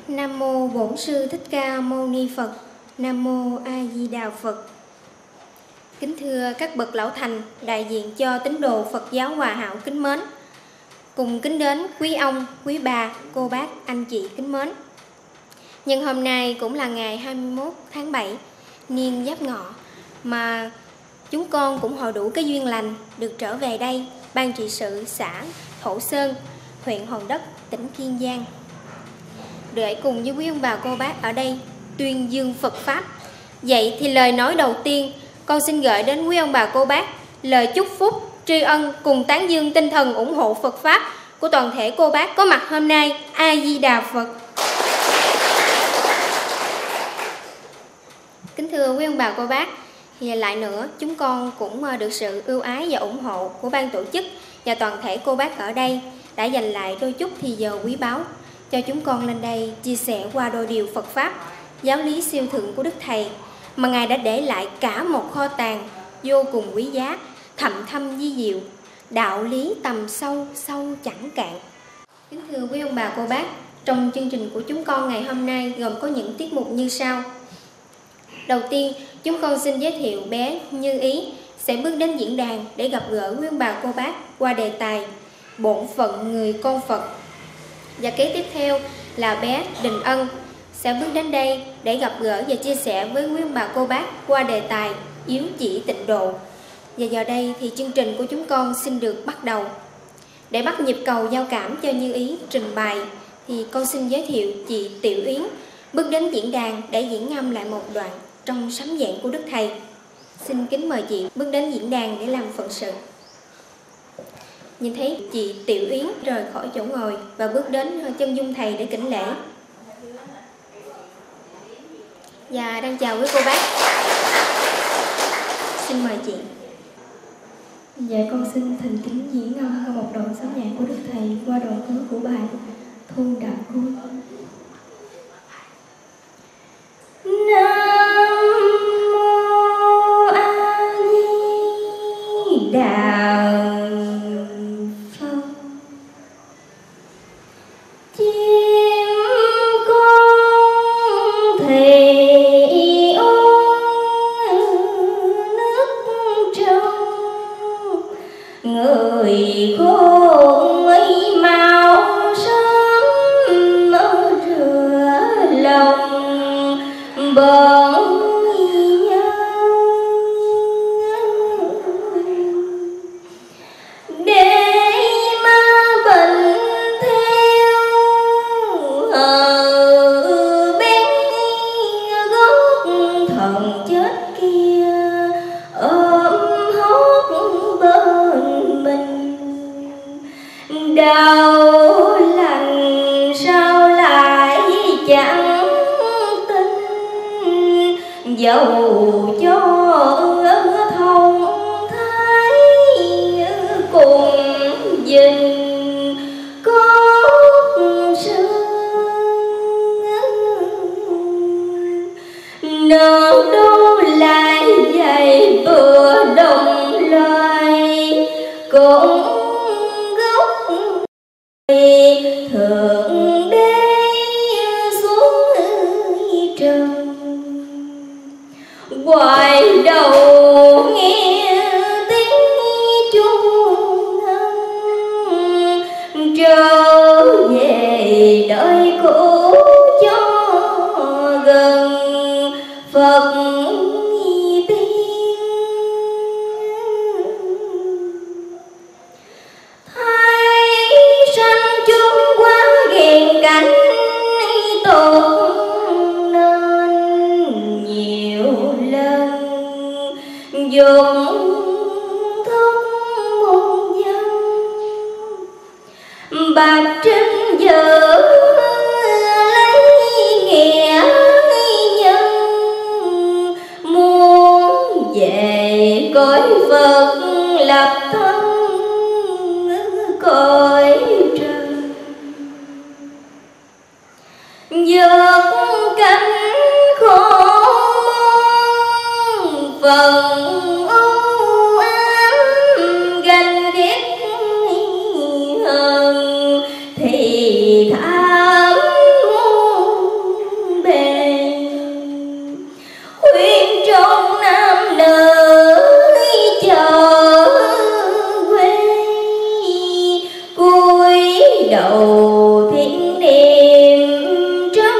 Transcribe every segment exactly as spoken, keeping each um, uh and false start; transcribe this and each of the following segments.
Nam mô Bổn Sư Thích Ca Mâu Ni Phật. Nam mô A Di Đà Phật. Kính thưa các bậc lão thành, đại diện cho tín đồ Phật giáo Hòa Hảo kính mến, cùng kính đến quý ông, quý bà, cô bác, anh chị kính mến. Nhưng hôm nay cũng là ngày hai mươi mốt tháng bảy, niên Giáp Ngọ, mà chúng con cũng hội đủ cái duyên lành được trở về đây, ban trị sự xã Thổ Sơn, huyện Hòn Đất, tỉnh Kiên Giang, để cùng với quý ông bà cô bác ở đây tuyên dương Phật Pháp. Vậy thì lời nói đầu tiên, con xin gửi đến quý ông bà cô bác lời chúc phúc, tri ân cùng tán dương tinh thần ủng hộ Phật Pháp của toàn thể cô bác có mặt hôm nay. A Di Đà Phật. Kính thưa quý ông bà cô bác, thì lại nữa chúng con cũng được sự ưu ái và ủng hộ của ban tổ chức và toàn thể cô bác ở đây đã dành lại đôi chút thì giờ quý báu cho chúng con lên đây chia sẻ qua đôi điều Phật Pháp, giáo lý siêu thượng của Đức Thầy mà Ngài đã để lại cả một kho tàng vô cùng quý giá, thậm thâm vi diệu, đạo lý tầm sâu, sâu chẳng cạn. Kính thưa quý ông bà cô bác, trong chương trình của chúng con ngày hôm nay gồm có những tiết mục như sau. Đầu tiên, chúng con xin giới thiệu bé Như Ý sẽ bước đến diễn đàn để gặp gỡ quý ông bà cô bác qua đề tài Bổn phận người con Phật. Và kế tiếp theo là bé Đình Ân sẽ bước đến đây để gặp gỡ và chia sẻ với quý ông bà cô bác qua đề tài Yếu chỉ tịnh độ. Và giờ đây thì chương trình của chúng con xin được bắt đầu. Để bắt nhịp cầu giao cảm cho Như Ý trình bày thì con xin giới thiệu chị Tiểu Yến bước đến diễn đàn để diễn ngâm lại một đoạn trong sấm giảng của Đức Thầy. Xin kính mời chị bước đến diễn đàn để làm phận sự. Nhìn thấy chị Tiểu Yến rời khỏi chỗ ngồi và bước đến chân dung thầy để kính lễ. Và đang chào quý cô bác. Xin mời chị. Dạ con xin thành kính diễn ngâm một đoạn sấm nhạc của Đức Thầy qua đoạn cuối của bài Thu Đạo Côi. Nam mô A Di Đà Phật. Chim con thì ôi nước trong, người khôn ấy mau sớm mở rửa lòng bận nhau, để ma bệnh theo ở bên gốc thần chết kia ôm hốt bên mình. Đau lành sao lại chẳng tin, dầu cho thông thái cùng dình cốt xương. Nợ đâu lại dày bữa đồng lời cũng gốc thượng đế xuống trần. Hoài đầu nghe tiếng chuông ngân, trở về đời cũ cho gần Phật tiên. Thấy sanh chúng quá ghen cảnh tổn nên nhiều lần dùng thông môn dân. Bạch trinh vợ lấy nghĩa nhân, muốn về cõi Phật lập thân cõi trần. Vượt cảnh khổ phần u ám ganh ghét hờn thì thảm dầu thiên niệm trong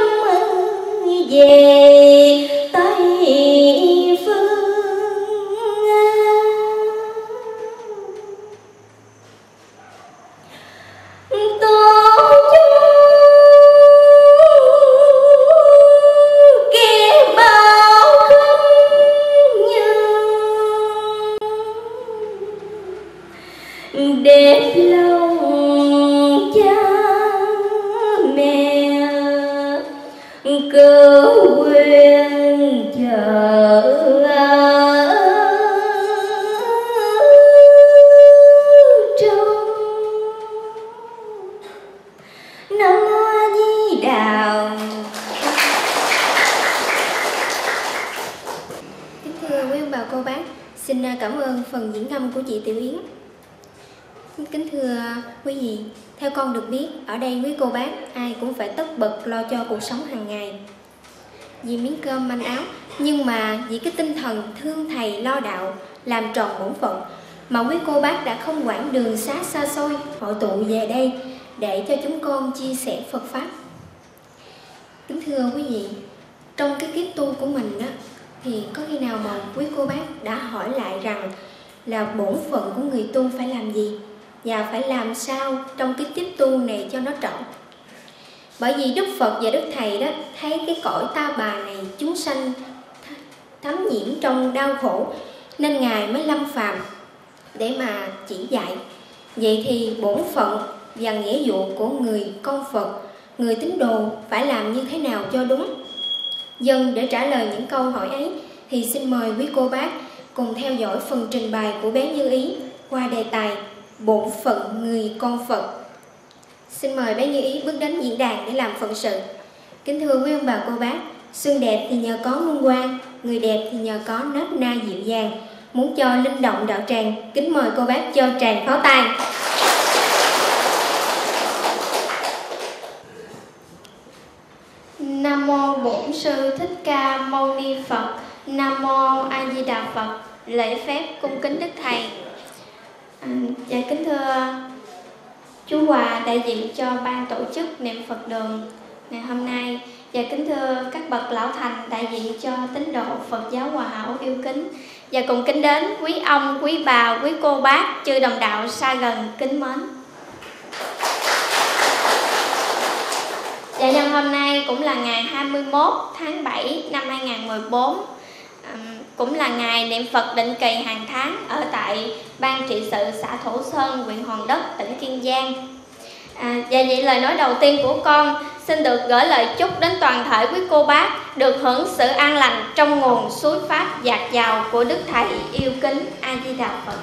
về Tây Phương. Tổ chung kẻ bao không nhân đẹp lòng cha mẹ cơ quyền chờ trong. Nam Mô A Di Đà. Kính thưa quý ông bà cô bác, xin cảm ơn phần diễn ngâm của chị Tiểu Yến. Kính thưa quý vị, theo con được biết, ở đây quý cô bác ai cũng phải tất bật lo cho cuộc sống hàng ngày. Vì miếng cơm manh áo, nhưng mà vì cái tinh thần thương thầy lo đạo, làm tròn bổn phận, mà quý cô bác đã không quản đường xá xa xôi hội tụ về đây để cho chúng con chia sẻ Phật Pháp. Kính thưa quý vị, trong cái kiếp tu của mình á, thì có khi nào mà quý cô bác đã hỏi lại rằng là bổn phận của người tu phải làm gì và phải làm sao trong cái kiếp tu này cho nó trọn? Bởi vì Đức Phật và Đức Thầy đó thấy cái cõi ta bà này chúng sanh thấm nhiễm trong đau khổ, nên Ngài mới lâm phàm để mà chỉ dạy. Vậy thì bổn phận và nghĩa vụ của người con Phật, người tín đồ phải làm như thế nào cho đúng? Dân để trả lời những câu hỏi ấy thì xin mời quý cô bác cùng theo dõi phần trình bày của bé Như Ý qua đề tài bổn phận người con Phật. Xin mời bé Như Ý bước đến diễn đàn để làm phận sự. Kính thưa quý ông bà cô bác, xương đẹp thì nhờ có luân quang, người đẹp thì nhờ có nết na dịu dàng. Muốn cho linh động đạo tràng, kính mời cô bác cho tràng pháo tay. Nam mô Bổn Sư Thích Ca Mâu Ni Phật. Nam mô A Di Đà Phật. Lễ phép cung kính Đức Thầy. À, dạ kính thưa chú Hòa đại diện cho ban tổ chức niệm Phật đường ngày hôm nay, và kính thưa các bậc lão thành đại diện cho tín đồ Phật giáo Hòa Hảo yêu kính, và cùng kính đến quý ông, quý bà, quý cô bác, chư đồng đạo xa gần kính mến. Dạ nhân hôm nay cũng là ngày hai mươi mốt tháng bảy năm hai nghìn không trăm mười bốn, à, cũng là ngày niệm Phật định kỳ hàng tháng ở tại ban trị sự xã Thổ Sơn, huyện Hòn Đất, tỉnh Kiên Giang. À, và vậy lời nói đầu tiên của con xin được gửi lời chúc đến toàn thể quý cô bác được hưởng sự an lành trong nguồn suối pháp dạt dào của Đức Thầy yêu kính. A Di Đà Phật.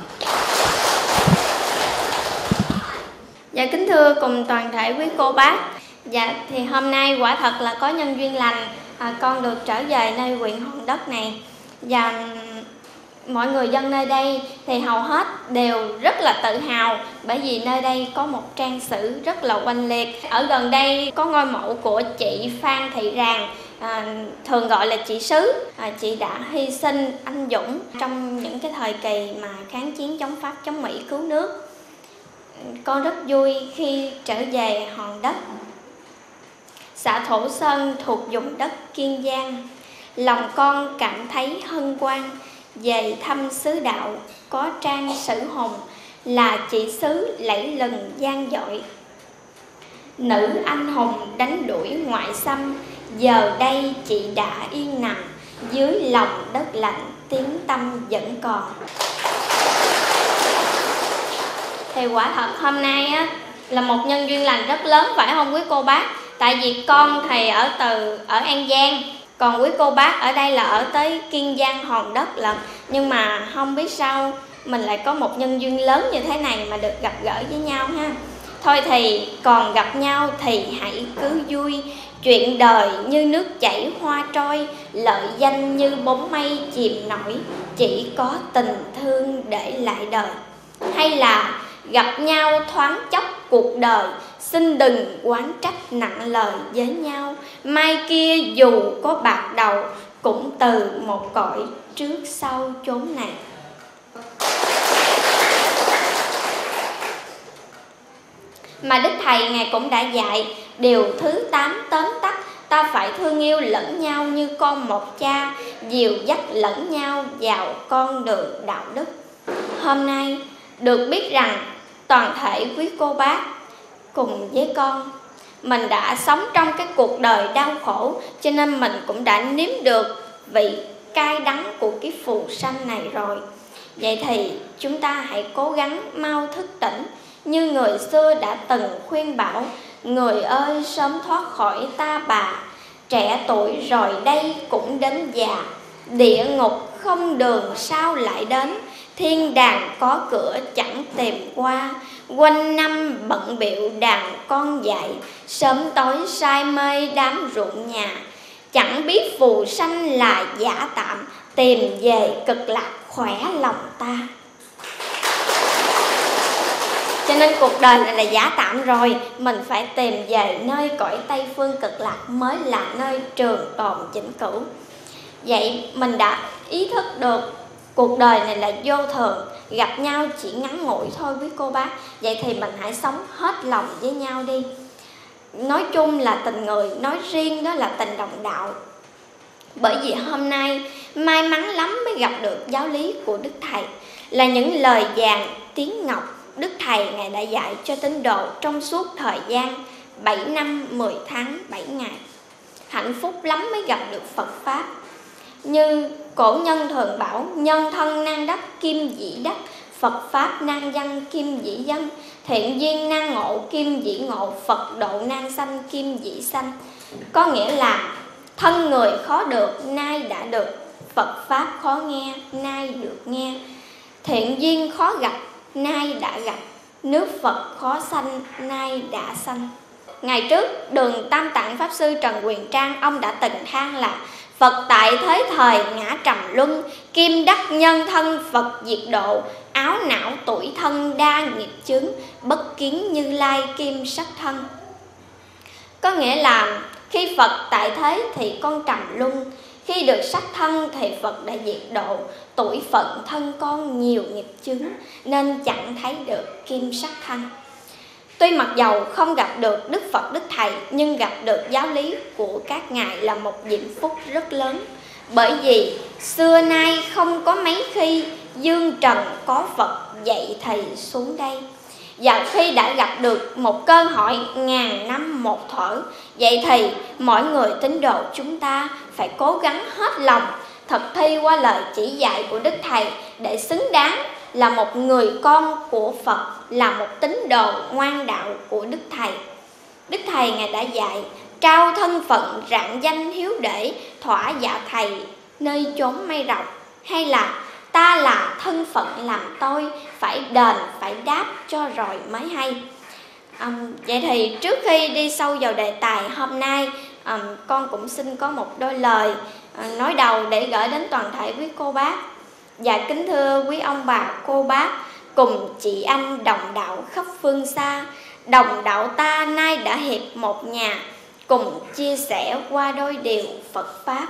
Dạ kính thưa cùng toàn thể quý cô bác, dạ thì hôm nay quả thật là có nhân duyên lành, à, con được trở về nơi huyện Hòn Đất này, và mọi người dân nơi đây thì hầu hết đều rất là tự hào, bởi vì nơi đây có một trang sử rất là oanh liệt. Ở gần đây có ngôi mộ của chị Phan Thị Ràng, à, thường gọi là chị Sứ. À, chị đã hy sinh anh dũng trong những cái thời kỳ mà kháng chiến chống Pháp, chống Mỹ, cứu nước. Con rất vui khi trở về Hòn Đất, xã Thổ Sơn thuộc vùng đất Kiên Giang. Lòng con cảm thấy hân hoan về thăm xứ đạo có trang sử hùng, là chị xứ lẫy lừng gian dội. Nữ anh hùng đánh đuổi ngoại xâm, giờ đây chị đã yên nằm dưới lòng đất lạnh, tiếng tâm vẫn còn. Thì quả thật hôm nay á, là một nhân duyên lành rất lớn, phải không quý cô bác? Tại vì con thì ở từ ở An Giang, còn quý cô bác ở đây là ở tới Kiên Giang, Hòn Đất lận. Nhưng mà không biết sao mình lại có một nhân duyên lớn như thế này mà được gặp gỡ với nhau ha. Thôi thì còn gặp nhau thì hãy cứ vui. Chuyện đời như nước chảy hoa trôi, lợi danh như bóng mây chìm nổi, chỉ có tình thương để lại đời. Hay là gặp nhau thoáng chốc cuộc đời, xin đừng oán trách nặng lời với nhau. Mai kia dù có bạc đầu, cũng từ một cõi trước sau chốn này. mà Đức Thầy Ngài cũng đã dạy. Điều thứ tám tóm tắt: ta phải thương yêu lẫn nhau như con một cha, dìu dắt lẫn nhau vào con đường đạo đức. Hôm nay được biết rằng toàn thể quý cô bác cùng với con, mình đã sống trong cái cuộc đời đau khổ, cho nên mình cũng đã nếm được vị cay đắng của cái phù sanh này rồi. Vậy thì chúng ta hãy cố gắng mau thức tỉnh, như người xưa đã từng khuyên bảo: người ơi sớm thoát khỏi ta bà, trẻ tuổi rồi đây cũng đến già. Địa ngục không đường sao lại đến, thiên đàng có cửa chẳng tìm qua. Quanh năm bận bịu đàn con dạy, sớm tối say mê đám ruộng nhà. Chẳng biết phù sanh là giả tạm, tìm về cực lạc khỏe lòng ta. Cho nên cuộc đời này là giả tạm rồi, mình phải tìm về nơi cõi Tây Phương cực lạc mới là nơi trường tồn vĩnh cửu. Vậy mình đã ý thức được cuộc đời này là vô thường, gặp nhau chỉ ngắn ngủi thôi quý cô bác. Vậy thì mình hãy sống hết lòng với nhau đi. Nói chung là tình người, nói riêng đó là tình đồng đạo. Bởi vì hôm nay may mắn lắm mới gặp được giáo lý của Đức Thầy, là những lời vàng tiếng ngọc Đức Thầy Ngài đã dạy cho tín đồ trong suốt thời gian bảy năm mười tháng bảy ngày. Hạnh phúc lắm mới gặp được Phật Pháp. Như cổ nhân thường bảo: nhân thân nan đắc kim dĩ đắc, Phật Pháp nan văn kim dĩ dân. Thiện duyên nan ngộ kim dĩ ngộ, Phật độ nan sanh kim dĩ sanh. Có nghĩa là thân người khó được, nay đã được. Phật Pháp khó nghe, nay được nghe. Thiện duyên khó gặp, nay đã gặp. Nước Phật khó sanh, nay đã sanh. Ngày trước, Đường Tam Tạng Pháp Sư Trần Quyền Trang, ông đã từng than là: Phật tại thế thời ngã trầm luân, kim đắc nhân thân Phật diệt độ. Áo não tuổi thân đa nghiệp chướng, bất kiến Như Lai kim sắc thân. Có nghĩa là khi Phật tại thế thì con trầm luân, khi được sắc thân thì Phật đã diệt độ. Tuổi phận thân con nhiều nghiệp chướng, nên chẳng thấy được kim sắc thân. Tuy mặc dầu không gặp được Đức Phật Đức Thầy, nhưng gặp được giáo lý của các ngài là một diễm phúc rất lớn. Bởi vì xưa nay không có mấy khi dương trần có Phật dạy Thầy xuống đây. Và khi đã gặp được một cơ hội ngàn năm một thuở, vậy thì mỗi người tín đồ chúng ta phải cố gắng hết lòng thực thi qua lời chỉ dạy của Đức Thầy, để xứng đáng là một người con của Phật, là một tín đồ ngoan đạo của Đức Thầy. Đức Thầy Ngài đã dạy: trao thân phận rạng danh hiếu để, thỏa dạ Thầy nơi chốn mây rộng. Hay là ta là thân phận làm tôi, phải đền phải đáp cho rồi mới hay. um, Vậy thì trước khi đi sâu vào đề tài hôm nay, um, con cũng xin có một đôi lời uh, nói đầu để gửi đến toàn thể quý cô bác. Và kính thưa quý ông bà cô bác cùng chị anh đồng đạo khắp phương xa, đồng đạo ta nay đã hiệp một nhà, cùng chia sẻ qua đôi điều Phật Pháp.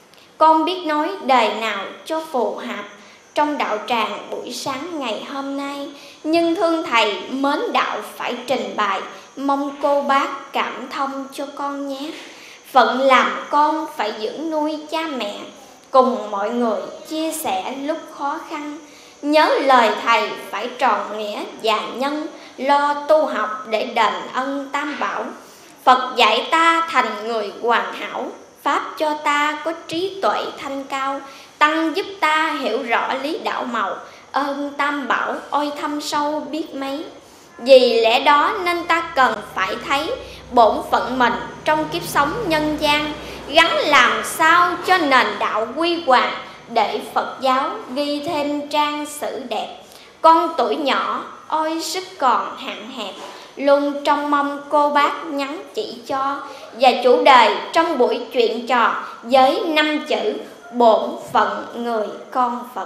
Con biết nói đời nào cho phù hợp trong đạo tràng buổi sáng ngày hôm nay, nhưng thương Thầy mến đạo phải trình bày, mong cô bác cảm thông cho con nhé. Phận làm con phải dưỡng nuôi cha mẹ, cùng mọi người chia sẻ lúc khó khăn. Nhớ lời Thầy phải tròn nghĩa và nhân, lo tu học để đền ân tam bảo. Phật dạy ta thành người hoàn hảo, Pháp cho ta có trí tuệ thanh cao, Tăng giúp ta hiểu rõ lý đạo màu, ơn tam bảo ôi thâm sâu biết mấy. Vì lẽ đó nên ta cần phải thấy bổn phận mình trong kiếp sống nhân gian, gắn làm sao cho nền đạo quy hoàng, để Phật giáo ghi thêm trang sử đẹp. Con tuổi nhỏ ôi sức còn hạn hẹp, luôn trông mong cô bác nhắn chỉ cho. Và chủ đề trong buổi chuyện trò với năm chữ: bổn phận người con Phật.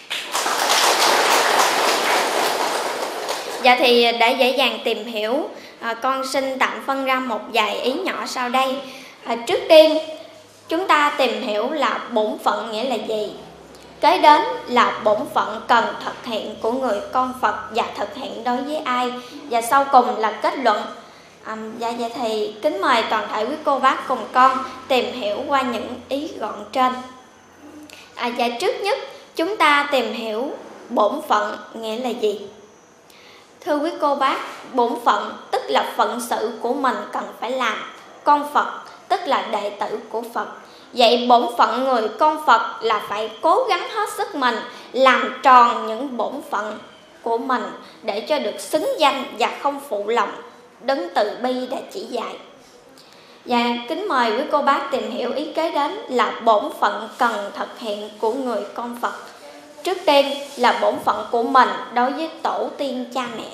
Dạ thì để dễ dàng tìm hiểu, à, con xin tạm phân ra một vài ý nhỏ sau đây. À, trước tiên chúng ta tìm hiểu là bổn phận nghĩa là gì. Kế đến là bổn phận cần thực hiện của người con Phật và thực hiện đối với ai. Và sau cùng là kết luận. À, dạ, vậy thì kính mời toàn thể quý cô bác cùng con tìm hiểu qua những ý gọn trên. À, dạ, trước nhất chúng ta tìm hiểu bổn phận nghĩa là gì. Thưa quý cô bác, bổn phận tức là phận sự của mình cần phải làm. Con Phật tức là đệ tử của Phật. Vậy bổn phận người con Phật là phải cố gắng hết sức mình làm tròn những bổn phận của mình để cho được xứng danh và không phụ lòng đấng từ bi đã chỉ dạy. Và kính mời quý cô bác tìm hiểu ý kế đến là bổn phận cần thực hiện của người con Phật. Trước tiên là bổn phận của mình đối với tổ tiên cha mẹ.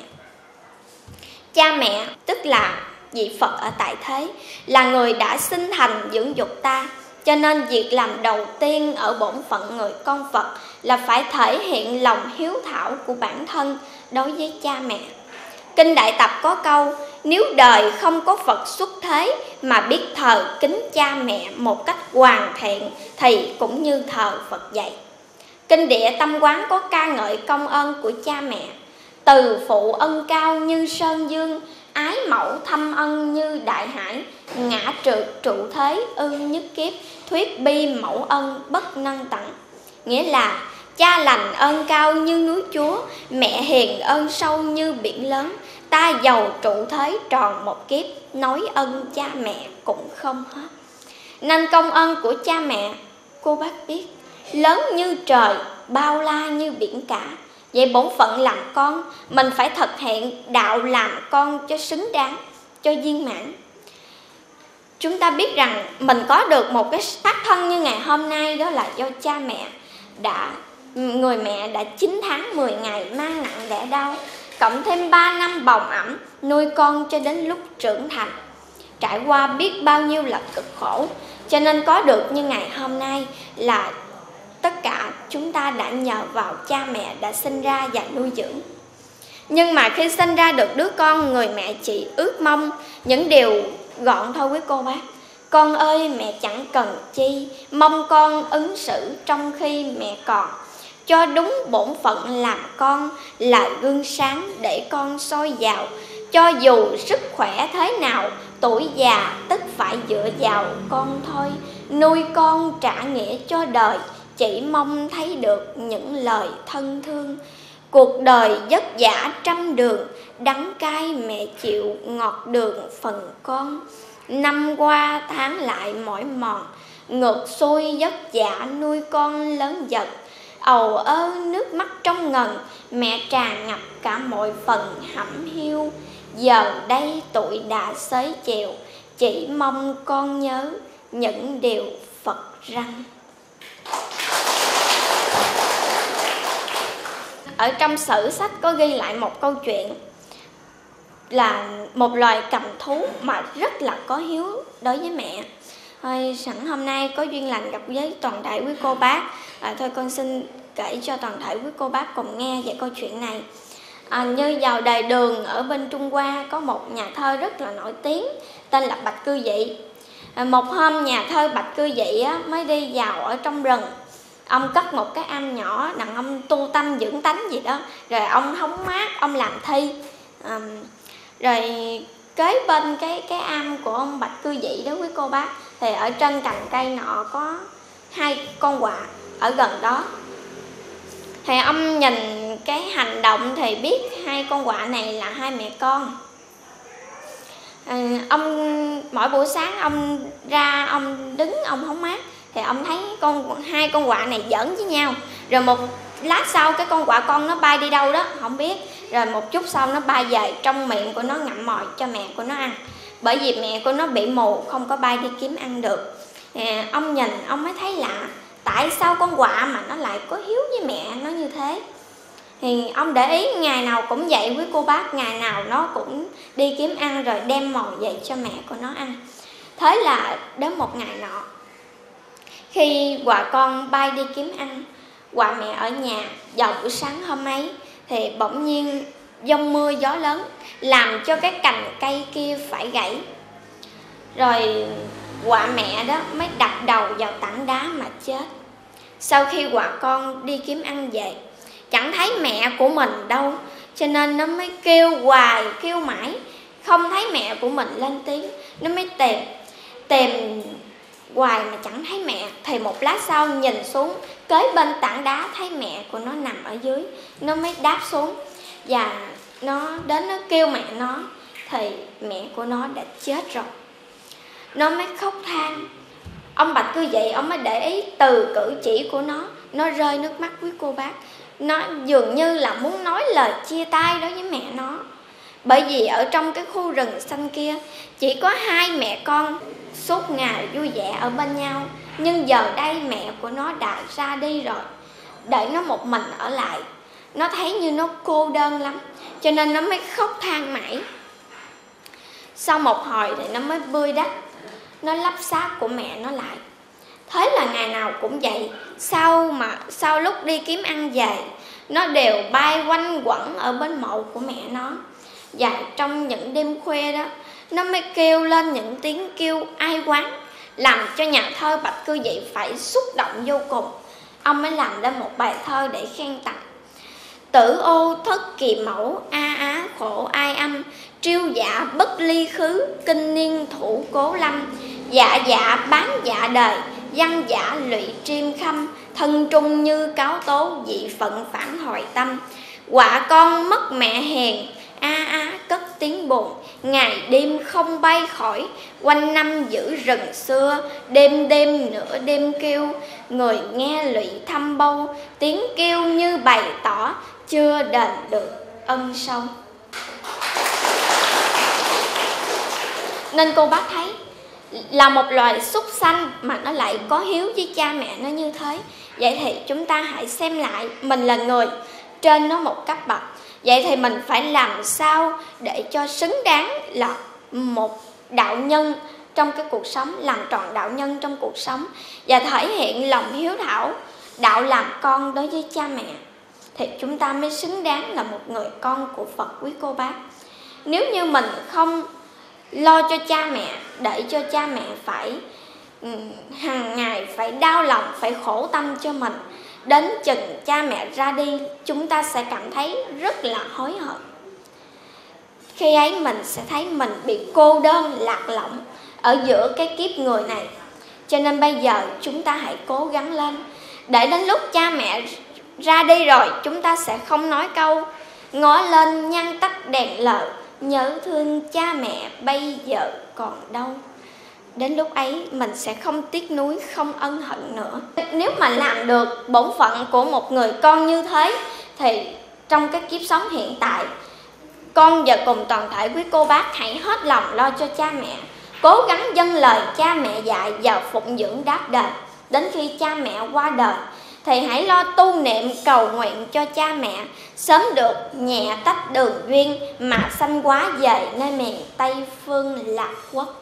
Cha mẹ tức là vị Phật ở tại thế, là người đã sinh thành dưỡng dục ta. Cho nên việc làm đầu tiên ở bổn phận người con Phật là phải thể hiện lòng hiếu thảo của bản thân đối với cha mẹ. Kinh Đại Tập có câu: nếu đời không có Phật xuất thế mà biết thờ kính cha mẹ một cách hoàn thiện thì cũng như thờ Phật vậy. Kinh Địa Tâm Quán có ca ngợi công ơn của cha mẹ: từ phụ ân cao như sơn dương, ái mẫu thâm ân như đại hải, ngã trượt trụ thế ư nhất kiếp, thuyết bi mẫu ân bất nâng tặng. Nghĩa là cha lành ơn cao như núi Chúa, mẹ hiền ơn sâu như biển lớn. Ta giàu trụ thế tròn một kiếp, nói ân cha mẹ cũng không hết. Nên công ơn của cha mẹ, cô bác biết, lớn như trời, bao la như biển cả. Vậy bổn phận làm con, mình phải thực hiện đạo làm con cho xứng đáng, cho viên mãn. Chúng ta biết rằng mình có được một cái xác thân như ngày hôm nay đó là do cha mẹ đã, người mẹ đã chín tháng mười ngày mang nặng đẻ đau, cộng thêm ba năm bồng ẵm nuôi con cho đến lúc trưởng thành, trải qua biết bao nhiêu là cực khổ. Cho nên có được như ngày hôm nay là tất cả chúng ta đã nhờ vào cha mẹ đã sinh ra và nuôi dưỡng. Nhưng mà khi sinh ra được đứa con, người mẹ chỉ ước mong những điều gọn thôi quý cô bác. Con ơi mẹ chẳng cần chi, mong con ứng xử trong khi mẹ còn, cho đúng bổn phận làm con là gương sáng để con soi vào. Cho dù sức khỏe thế nào, tuổi già tức phải dựa vào con thôi. Nuôi con trả nghĩa cho đời, chỉ mong thấy được những lời thân thương. Cuộc đời vất vả trăm đường, đắng cay mẹ chịu ngọt đường phần con. Năm qua tháng lại mỏi mòn, ngược xuôi vất vả nuôi con lớn dần. Ầu ơ nước mắt trong ngần, mẹ tràn ngập cả mọi phần hẩm hiu. Giờ đây tuổi đã xế chiều, chỉ mong con nhớ những điều Phật răn. Ở trong sử sách có ghi lại một câu chuyện là một loài cầm thú mà rất là có hiếu đối với mẹ. Thôi, sẵn hôm nay có duyên lành gặp với toàn thể quý cô bác, à, thôi con xin kể cho toàn thể quý cô bác cùng nghe về câu chuyện này. À, như vào đời Đường ở bên Trung Hoa có một nhà thơ rất là nổi tiếng tên là Bạch Cư Dị. À, một hôm nhà thơ Bạch Cư Dị á, mới đi vào ở trong rừng. Ông cất một cái am nhỏ đặng ông tu tâm dưỡng tánh gì đó, rồi ông hóng mát, ông làm thi. À, rồi kế bên cái cái am của ông Bạch Cư Dị đó quý cô bác, thì ở trên cành cây nọ có hai con quạ ở gần đó. Thì ông nhìn cái hành động thì biết hai con quạ này là hai mẹ con. À, ông mỗi buổi sáng ông ra ông đứng ông hóng mát thì ông thấy con hai con quạ này giỡn với nhau. Rồi một lát sau cái con quạ con nó bay đi đâu đó không biết. Rồi một chút sau nó bay về, trong miệng của nó ngậm mồi cho mẹ của nó ăn. Bởi vì mẹ của nó bị mù không có bay đi kiếm ăn được. À, ông nhìn ông mới thấy lạ, tại sao con quạ mà nó lại có hiếu với mẹ nó như thế. Thì ông để ý ngày nào cũng vậy quý cô bác, ngày nào nó cũng đi kiếm ăn rồi đem mồi về cho mẹ của nó ăn. Thế là đến một ngày nọ, khi quạ con bay đi kiếm ăn, quạ mẹ ở nhà, vào buổi sáng hôm ấy thì bỗng nhiên giông mưa gió lớn làm cho cái cành cây kia phải gãy. Rồi quạ mẹ đó mới đập đầu vào tảng đá mà chết. Sau khi quả con đi kiếm ăn về, chẳng thấy mẹ của mình đâu, cho nên nó mới kêu hoài, kêu mãi, không thấy mẹ của mình lên tiếng. Nó mới tìm, tìm hoài mà chẳng thấy mẹ. Thì một lát sau nhìn xuống, kế bên tảng đá thấy mẹ của nó nằm ở dưới. Nó mới đáp xuống và nó đến nó kêu mẹ nó, thì mẹ của nó đã chết rồi. Nó mới khóc than. Ông Bạch Cư Dị, ông mới để ý từ cử chỉ của nó, nó rơi nước mắt với cô bác. Nó dường như là muốn nói lời chia tay đối với mẹ nó. Bởi vì ở trong cái khu rừng xanh kia chỉ có hai mẹ con suốt ngày vui vẻ ở bên nhau. Nhưng giờ đây mẹ của nó đã ra đi rồi, để nó một mình ở lại. Nó thấy như nó cô đơn lắm, cho nên nó mới khóc than mãi. Sau một hồi thì nó mới bươi đất, nó lấp xác của mẹ nó lại. Thế là ngày nào cũng vậy. Sau mà sau lúc đi kiếm ăn về, nó đều bay quanh quẩn ở bên mộ của mẹ nó. Và trong những đêm khuya đó, nó mới kêu lên những tiếng kêu ai oán, làm cho nhà thơ Bạch Cư Dị phải xúc động vô cùng. Ông mới làm ra một bài thơ để khen tặng. Tử ô thất kỳ mẫu, a á khổ ai âm, triêu dạ bất ly khứ, kinh niên thủ cố lâm. Dạ dạ bán dạ đời, văn giả lụy triêm khâm, thân trung như cáo tố, dị phận phản hồi tâm. Quả con mất mẹ hèn, a á cất tiếng buồn, ngày đêm không bay khỏi, quanh năm giữ rừng xưa, đêm đêm nửa đêm kêu. Người nghe lụy thăm bâu, tiếng kêu như bày tỏ, chưa đền được ân sâu. Nên cô bác thấy là một loài súc sanh mà nó lại có hiếu với cha mẹ nó như thế. Vậy thì chúng ta hãy xem lại, mình là người trên nó một cấp bậc, vậy thì mình phải làm sao để cho xứng đáng là một đạo nhân trong cái cuộc sống, làm tròn đạo nhân trong cuộc sống và thể hiện lòng hiếu thảo, đạo làm con đối với cha mẹ, thì chúng ta mới xứng đáng là một người con của Phật quý cô bác. Nếu như mình không lo cho cha mẹ, để cho cha mẹ phải um, hàng ngày phải đau lòng, phải khổ tâm cho mình, đến chừng cha mẹ ra đi, chúng ta sẽ cảm thấy rất là hối hận. Khi ấy mình sẽ thấy mình bị cô đơn, lạc lõng ở giữa cái kiếp người này. Cho nên bây giờ chúng ta hãy cố gắng lên, để đến lúc cha mẹ ra đi rồi, chúng ta sẽ không nói câu ngó lên nhăn tắt đèn lờ, nhớ thương cha mẹ bây giờ còn đâu. Đến lúc ấy mình sẽ không tiếc nuối, không ân hận nữa. Nếu mà làm được bổn phận của một người con như thế, thì trong cái kiếp sống hiện tại, con và cùng toàn thể quý cô bác hãy hết lòng lo cho cha mẹ, cố gắng dâng lời cha mẹ dạy và phụng dưỡng đáp đền. Đến khi cha mẹ qua đời thì hãy lo tu niệm cầu nguyện cho cha mẹ sớm được nhẹ tách đường duyên mà sanh hóa về nơi miền Tây Phương Lạc Quốc.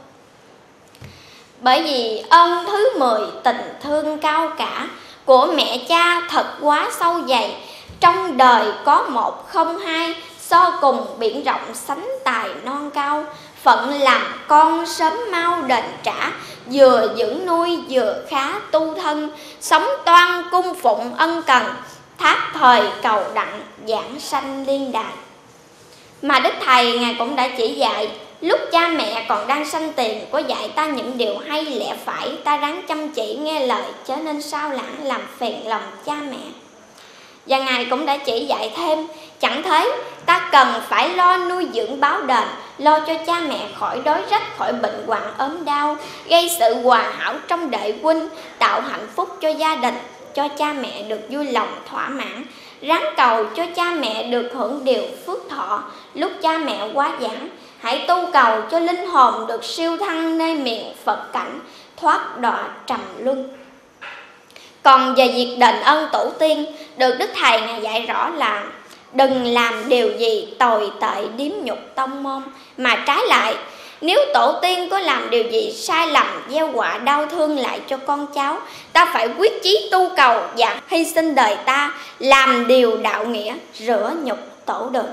Bởi vì ơn thứ mười tình thương cao cả của mẹ cha thật quá sâu dày, trong đời có một không hai, so cùng biển rộng sánh tài non cao. Phận làm con sớm mau đền trả, vừa dưỡng nuôi vừa khá tu thân, sống toan cung phụng ân cần, thác thời cầu đặng giảng sanh liên đài. Mà Đức Thầy Ngài cũng đã chỉ dạy, lúc cha mẹ còn đang sanh tiền, có dạy ta những điều hay lẽ phải, ta ráng chăm chỉ nghe lời, chớ nên sao lãng làm phiền lòng cha mẹ. Và Ngài cũng đã chỉ dạy thêm, chẳng thế ta cần phải lo nuôi dưỡng báo đền, lo cho cha mẹ khỏi đói rách, khỏi bệnh hoạn ốm đau, gây sự hòa hảo trong đệ huynh, tạo hạnh phúc cho gia đình, cho cha mẹ được vui lòng thỏa mãn. Ráng cầu cho cha mẹ được hưởng điều phước thọ lúc cha mẹ quá giảng. Hãy tu cầu cho linh hồn được siêu thăng nơi miền Phật cảnh, thoát đọa trầm luân. Còn về việc đền ơn tổ tiên, được Đức Thầy Ngài dạy rõ là đừng làm điều gì tồi tệ điếm nhục tông môn, mà trái lại, nếu tổ tiên có làm điều gì sai lầm, gieo họa đau thương lại cho con cháu, ta phải quyết chí tu cầu và hy sinh đời ta, làm điều đạo nghĩa, rửa nhục tổ đường.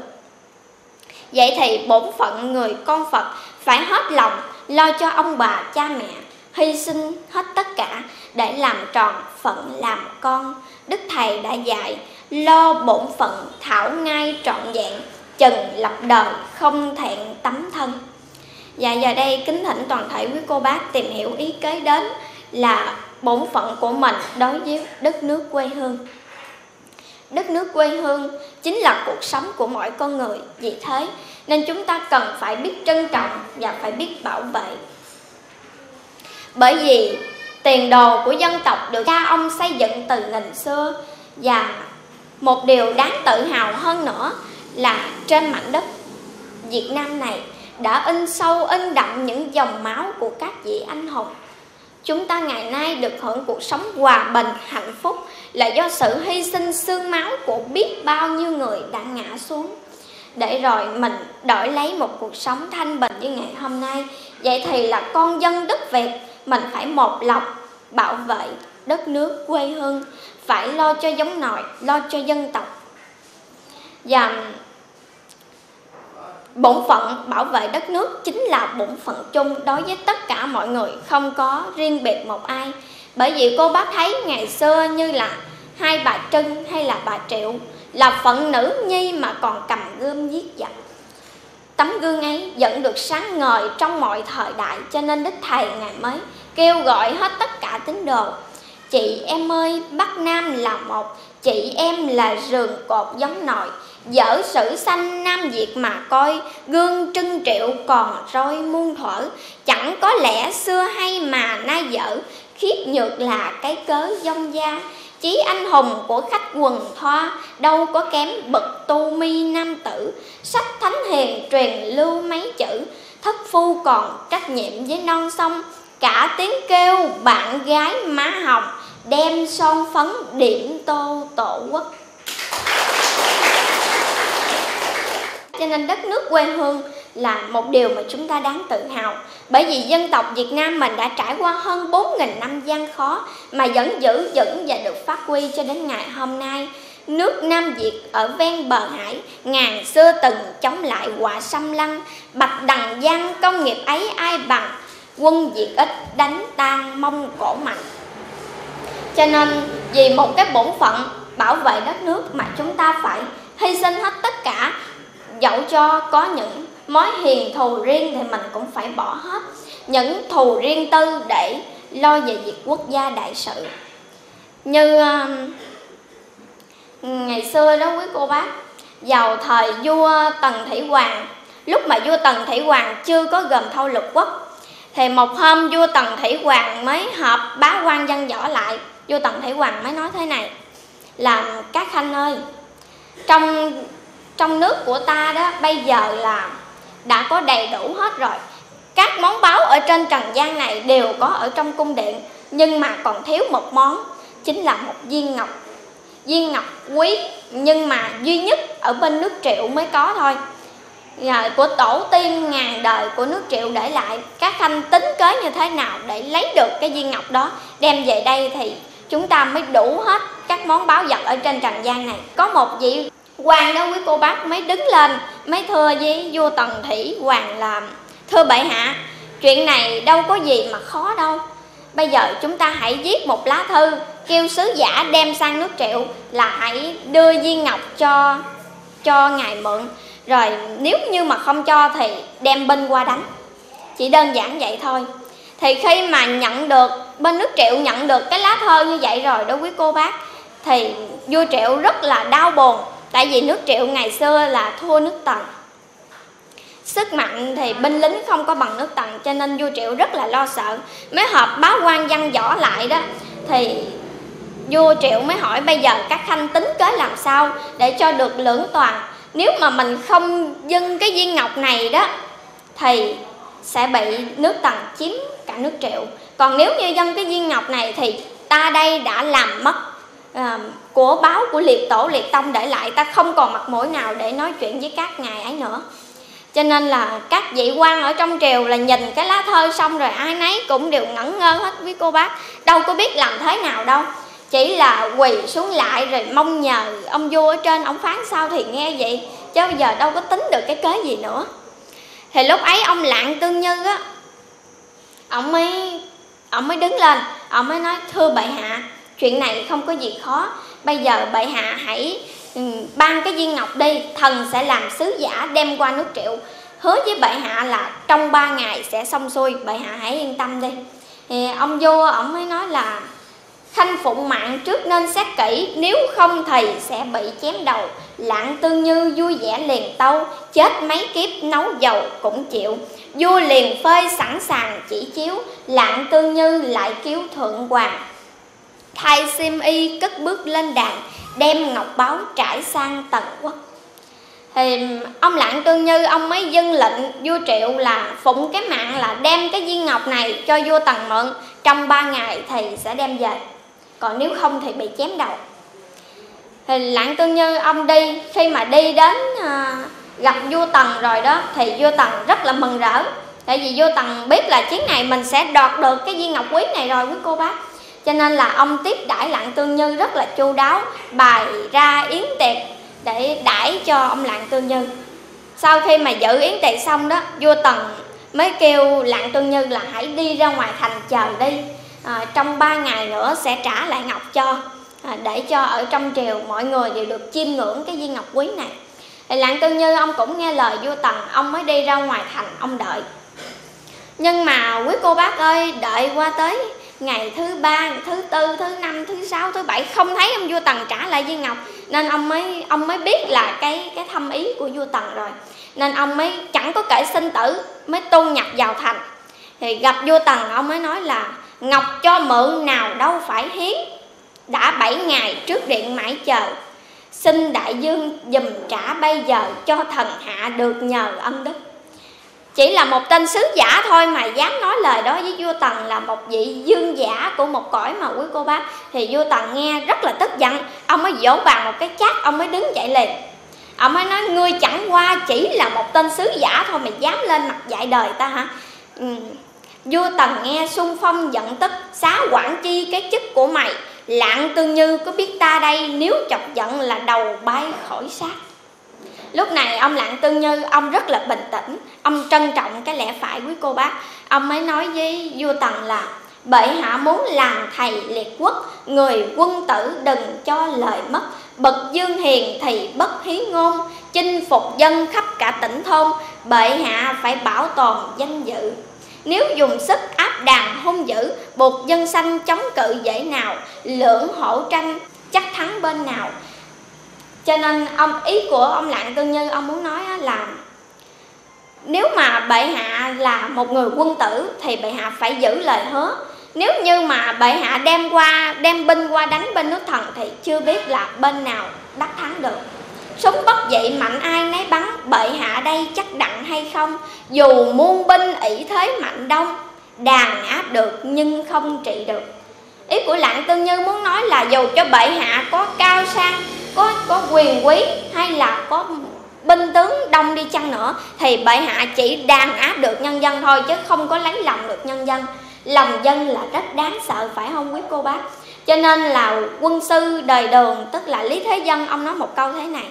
Vậy thì bổn phận người con Phật phải hết lòng lo cho ông bà cha mẹ, hy sinh hết tất cả để làm tròn phận làm con. Đức Thầy đã dạy lo bổn phận thảo ngay trọn vẹn, chừng lập đời không thẹn tấm thân. Và giờ đây kính thỉnh toàn thể quý cô bác tìm hiểu ý kế đến là bổn phận của mình đối với đất nước quê hương. Đất nước quê hương chính là cuộc sống của mỗi con người, vì thế nên chúng ta cần phải biết trân trọng và phải biết bảo vệ. Bởi vì tiền đồ của dân tộc được cha ông xây dựng từ nghìn xưa, và một điều đáng tự hào hơn nữa là trên mảnh đất Việt Nam này đã in sâu in đậm những dòng máu của các vị anh hùng. Chúng ta ngày nay được hưởng cuộc sống hòa bình, hạnh phúc là do sự hy sinh xương máu của biết bao nhiêu người đã ngã xuống, để rồi mình đổi lấy một cuộc sống thanh bình như ngày hôm nay. Vậy thì là con dân đất Việt, mình phải một lòng bảo vệ đất nước quê hương, phải lo cho giống nòi, lo cho dân tộc. Và bổn phận bảo vệ đất nước chính là bổn phận chung đối với tất cả mọi người, không có riêng biệt một ai. Bởi vì cô bác thấy ngày xưa như là hai bà Trưng hay là bà Triệu là phận nữ nhi mà còn cầm gươm giết giặc. Tấm gương ấy vẫn được sáng ngời trong mọi thời đại, cho nên Đức Thầy ngày mới kêu gọi hết tất cả tín đồ: chị em ơi, Bắc Nam là một, chị em là rường cột giống nòi. Dở sử sanh Nam Việt mà coi, gương Trưng Triệu còn roi muôn thuở. Chẳng có lẽ xưa hay mà nay dở, khiếp nhược là cái cớ vong gia. Chí anh hùng của khách quần thoa, đâu có kém bậc tu mi nam tử. Sách thánh hiền truyền lưu mấy chữ, thất phu còn trách nhiệm với non sông. Cả tiếng kêu bạn gái má hồng, đem son phấn điểm tô tổ quốc. Cho nên đất nước quê hương là một điều mà chúng ta đáng tự hào. Bởi vì dân tộc Việt Nam mình đã trải qua hơn bốn nghìn năm gian khó mà vẫn giữ vững và được phát huy cho đến ngày hôm nay. Nước Nam Việt ở ven bờ hải, ngàn xưa từng chống lại họa xâm lăng. Bạch Đằng Giang công nghiệp ấy ai bằng, quân Việt ít đánh tan Mông Cổ mạnh. Cho nên vì một cái bổn phận bảo vệ đất nước mà chúng ta phải hy sinh hết tất cả. Dẫu cho có những mối hiềm thù riêng thì mình cũng phải bỏ hết những thù riêng tư để lo về việc quốc gia đại sự. Như uh, ngày xưa đó quý cô bác, vào thời vua Tần Thủy Hoàng, lúc mà vua Tần Thủy Hoàng chưa có gồm thâu lục quốc, thì một hôm vua Tần Thủy Hoàng mới họp bá quan văn võ lại. Vua Tần Thủy Hoàng mới nói thế này là: các khanh ơi, trong trong nước của ta đó bây giờ là đã có đầy đủ hết rồi. Các món báu ở trên trần gian này đều có ở trong cung điện, nhưng mà còn thiếu một món, chính là một viên ngọc. Viên ngọc quý nhưng mà duy nhất ở bên nước Triệu mới có thôi, của tổ tiên ngàn đời của nước Triệu để lại. Các khanh tính kế như thế nào để lấy được cái viên ngọc đó, đem về đây thì chúng ta mới đủ hết các món báu vật ở trên trần gian này. Có một vị quan đó quý cô bác mới đứng lên mới thưa với vua Tần Thủy Hoàng là: thưa bệ hạ, chuyện này đâu có gì mà khó đâu. Bây giờ chúng ta hãy viết một lá thư kêu sứ giả đem sang nước Triệu là hãy đưa viên ngọc cho cho ngài mượn, rồi nếu như mà không cho thì đem binh qua đánh. Chỉ đơn giản vậy thôi. Thì khi mà nhận được, bên nước Triệu nhận được cái lá thơ như vậy rồi đó quý cô bác, thì vua Triệu rất là đau buồn. Tại vì nước Triệu ngày xưa là thua nước Tần, sức mạnh thì binh lính không có bằng nước Tần, cho nên vua Triệu rất là lo sợ. Mới họp báo quan văn võ lại đó, thì vua Triệu mới hỏi: bây giờ các khanh tính kế làm sao để cho được lưỡng toàn. Nếu mà mình không dâng cái viên ngọc này đó thì sẽ bị nước Tần chiếm cả nước Triệu. Còn nếu như dâng cái viên ngọc này thì ta đây đã làm mất à, của báo của liệt tổ liệt tông để lại, ta không còn mặt mũi nào để nói chuyện với các ngài ấy nữa. Cho nên là các vị quan ở trong triều là nhìn cái lá thơ xong rồi ai nấy cũng đều ngẩn ngơ hết quý cô bác, đâu có biết làm thế nào đâu, chỉ là quỳ xuống lại rồi mong nhờ ông vua ở trên ông phán sao thì nghe vậy, chứ bây giờ đâu có tính được cái kế gì nữa. Thì lúc ấy ông Lạng Tương Như á, ông mới ông mới đứng lên, ông mới nói: thưa bệ hạ, chuyện này không có gì khó. Bây giờ bệ hạ hãy ban cái viên ngọc đi, thần sẽ làm sứ giả đem qua nước Triệu, hứa với bệ hạ là trong ba ngày sẽ xong xuôi, bệ hạ hãy yên tâm đi. Thì ông vua ông mới nói là: Khanh phụng mạng trước nên xét kỹ, nếu không thì sẽ bị chém đầu. Lạng Tương Như vui vẻ liền tâu, chết mấy kiếp nấu dầu cũng chịu. Vua liền phơi sẵn sàng chỉ chiếu, Lạng Tương Như lại cứu thượng hoàng. Thay xiêm y cất bước lên đàn, đem ngọc báu trải sang Tần Quốc. Thì ông Lạng Tương Như ông mới dâng lệnh vua Triệu là phụng cái mạng là đem cái viên ngọc này cho vua Tần mượn, trong ba ngày thì sẽ đem về, còn nếu không thì bị chém đầu. Thì Lạng Tương Như ông đi, khi mà đi đến à, gặp vua Tần rồi đó, thì vua Tần rất là mừng rỡ. Tại vì vua Tần biết là chuyến này mình sẽ đoạt được cái viên ngọc quý này rồi quý cô bác, cho nên là ông tiếp đãi Lạng Tương Như rất là chu đáo, bày ra yến tiệc để đãi cho ông Lạng Tương Như. Sau khi mà dự yến tiệc xong đó, vua Tần mới kêu Lạng Tương Như là hãy đi ra ngoài thành chờ đi, à, trong ba ngày nữa sẽ trả lại ngọc cho, à, để cho ở trong triều mọi người đều được chiêm ngưỡng cái viên ngọc quý này. Thì Lạng Tương Như ông cũng nghe lời vua Tần, ông mới đi ra ngoài thành ông đợi. Nhưng mà quý cô bác ơi, đợi qua tới ngày thứ ba, thứ tư, thứ năm, thứ sáu, thứ bảy không thấy ông vua Tần trả lại viên ngọc, nên ông mới ông mới biết là cái cái thâm ý của vua Tần rồi, nên ông mới chẳng có kể sinh tử, mới tu nhập vào thành. Thì gặp vua Tần, ông mới nói là: ngọc cho mượn nào đâu phải hiến, đã bảy ngày trước điện mãi chờ, xin đại dương dùm trả bây giờ, cho thần hạ được nhờ ân đức. Chỉ là một tên sứ giả thôi mà dám nói lời đó với vua Tần, là một vị dương giả của một cõi mà quý cô bác. Thì vua Tần nghe rất là tức giận, ông mới vỗ bàn một cái chát, ông mới đứng dậy liền. Ông mới nói: ngươi chẳng qua chỉ là một tên sứ giả thôi mà dám lên mặt dạy đời ta hả? Ừ. Vua Tần nghe xung phong giận tức, xá quản chi cái chức của mày. Lạng Tương Như có biết ta đây, nếu chọc giận là đầu bay khỏi xác. Lúc này ông Lạng Tương Như ông rất là bình tĩnh, ông trân trọng cái lẽ phải quý cô bác. Ông mới nói với vua Tần là: bệ hạ muốn làm thầy liệt quốc, người quân tử đừng cho lời mất. Bậc dương hiền thì bất hí ngôn, chinh phục dân khắp cả tỉnh thôn. Bệ hạ phải bảo tồn danh dự, nếu dùng sức áp đàn hung dữ, buộc dân sanh chống cự dễ nào. Lưỡng hổ tranh chắc thắng bên nào. Cho nên ông ý của ông Lạng Tương Như ông muốn nói là nếu mà bệ hạ là một người quân tử thì bệ hạ phải giữ lời hứa. Nếu như mà bệ hạ đem qua đem binh qua đánh bên nước Thần thì chưa biết là bên nào đắc thắng được. Súng bất dị mạnh ai nấy bắn, bệ hạ đây chắc đặng hay không. Dù muôn binh ỷ thế mạnh đông, đàn áp được nhưng không trị được. Ý của Lạng Tương Như muốn nói là dù cho bệ hạ có cao sang, có, có quyền quý hay là có binh tướng đông đi chăng nữa, thì bệ hạ chỉ đàn áp được nhân dân thôi, chứ không có lấy lòng được nhân dân. Lòng dân là rất đáng sợ, phải không quý cô bác? Cho nên là quân sư đời Đường, tức là Lý Thế Dân, ông nói một câu thế này: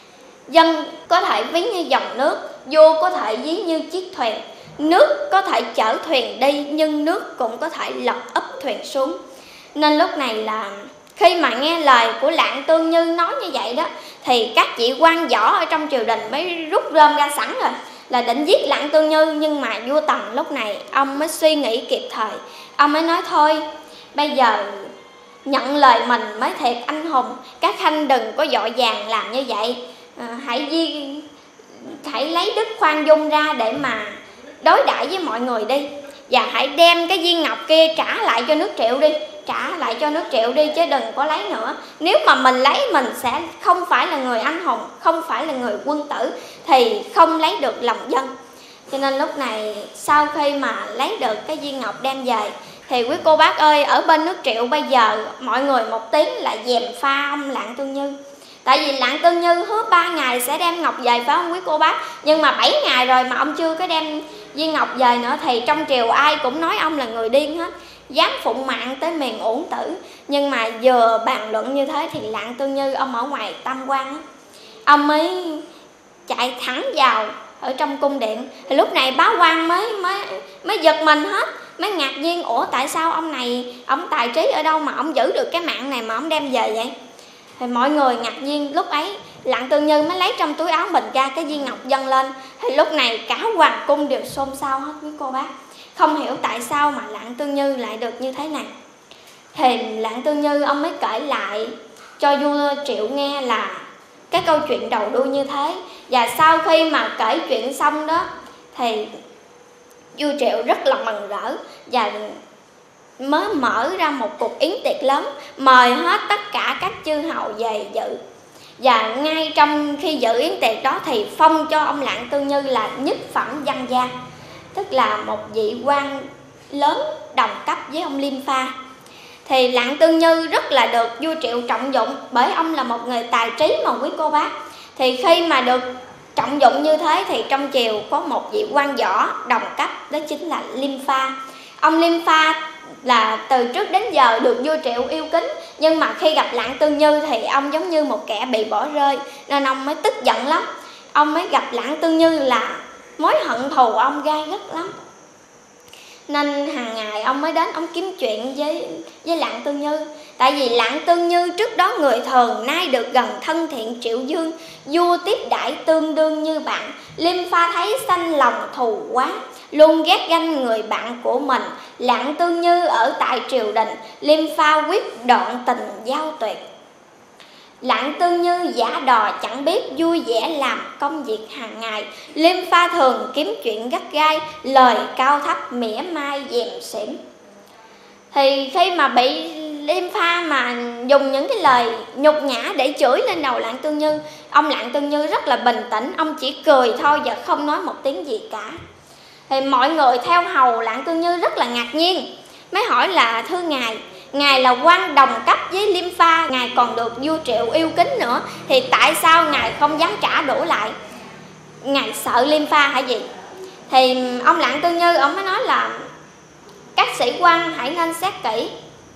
dân có thể ví như dòng nước, vua có thể ví như chiếc thuyền. Nước có thể chở thuyền đi, nhưng nước cũng có thể lật úp thuyền xuống. Nên lúc này là khi mà nghe lời của Lạng Tương Như nói như vậy đó, thì các vị quan võ ở trong triều đình mới rút rơm ra sẵn rồi, là định giết Lạng Tương Như. Nhưng mà vua Tần lúc này ông mới suy nghĩ kịp thời, ông mới nói thôi, bây giờ nhận lời mình mới thiệt anh hùng. Các khanh đừng có vội vàng làm như vậy, à, hãy di, hãy lấy đức khoan dung ra để mà đối đãi với mọi người đi, và hãy đem cái viên ngọc kia trả lại cho nước Triệu đi, trả lại cho nước Triệu đi chứ đừng có lấy nữa. Nếu mà mình lấy mình sẽ không phải là người anh hùng, không phải là người quân tử, thì không lấy được lòng dân. Cho nên lúc này sau khi mà lấy được cái viên ngọc đem về, thì quý cô bác ơi, ở bên nước Triệu bây giờ mọi người một tiếng là dèm pha ông Lạng Tương Như. Tại vì Lạng Tương Như hứa ba ngày sẽ đem ngọc về, phải không quý cô bác? Nhưng mà bảy ngày rồi mà ông chưa có đem viên ngọc về nữa, thì trong triều ai cũng nói ông là người điên hết, dám phụng mạng tới miền uổng tử. Nhưng mà vừa bàn luận như thế thì Lạng Tương Như ông ở ngoài tam quan á, ông mới chạy thẳng vào ở trong cung điện. Thì lúc này bá quan mới mới mới giật mình hết, mới ngạc nhiên, ủa tại sao ông này, ông tài trí ở đâu mà ông giữ được cái mạng này mà ông đem về vậy? Thì mọi người ngạc nhiên. Lúc ấy Lạng Tương Như mới lấy trong túi áo mình ra cái viên ngọc dâng lên. Thì lúc này cả hoàng cung đều xôn xao hết quý cô bác, không hiểu tại sao mà Lạng Tương Như lại được như thế này. Thì Lạng Tương Như ông mới kể lại cho vua Triệu nghe là cái câu chuyện đầu đuôi như thế. Và sau khi mà kể chuyện xong đó thì vua Triệu rất là mừng rỡ và mới mở ra một cuộc yến tiệc lớn, mời hết tất cả các chư hầu về dự. Và ngay trong khi dự yến tiệc đó thì phong cho ông Lạng Tương Như là nhất phẩm văn gia, tức là một vị quan lớn đồng cấp với ông Liêm Pha. Thì Lạng Tương Như rất là được vua Triệu trọng dụng, bởi ông là một người tài trí mà quý cô bác. Thì khi mà được trọng dụng như thế thì trong triều có một vị quan võ đồng cấp, đó chính là Liêm Pha. Ông Liêm Pha là từ trước đến giờ được vua Triệu yêu kính, nhưng mà khi gặp Lạng Tương Như thì ông giống như một kẻ bị bỏ rơi, nên ông mới tức giận lắm. Ông mới gặp Lạng Tương Như là mối hận thù ông gai gắt lắm, nên hàng ngày ông mới đến ông kiếm chuyện với với Lạng Tương Như. Tại vì Lạng Tương Như trước đó người thường, nay được gần thân thiện Triệu Dương, vua tiếp đãi tương đương như bạn. Liêm Pha thấy sanh lòng thù quá, luôn ghét ganh người bạn của mình. Lạng Tương Như ở tại triều đình, Liêm Pha quyết đoạn tình giao tuyệt. Lạng Tương Như giả đò chẳng biết vui vẻ làm công việc hàng ngày. Liêm Pha thường kiếm chuyện gắt gai, lời cao thấp mỉa mai dèm xỉm. Thì khi mà bị Liêm Pha mà dùng những cái lời nhục nhã để chửi lên đầu Lạng Tương Như, ông Lạng Tương Như rất là bình tĩnh, ông chỉ cười thôi và không nói một tiếng gì cả. Thì mọi người theo hầu Lạng Tương Như rất là ngạc nhiên, mới hỏi là thưa ngài, ngài là quan đồng cấp với Liêm Pha, ngài còn được vua Triệu yêu kính nữa, thì tại sao ngài không dám trả đũa lại? Ngài sợ Liêm Pha hả gì? Thì ông Lạng Tương Như ông mới nói là các sĩ quan hãy nên xét kỹ,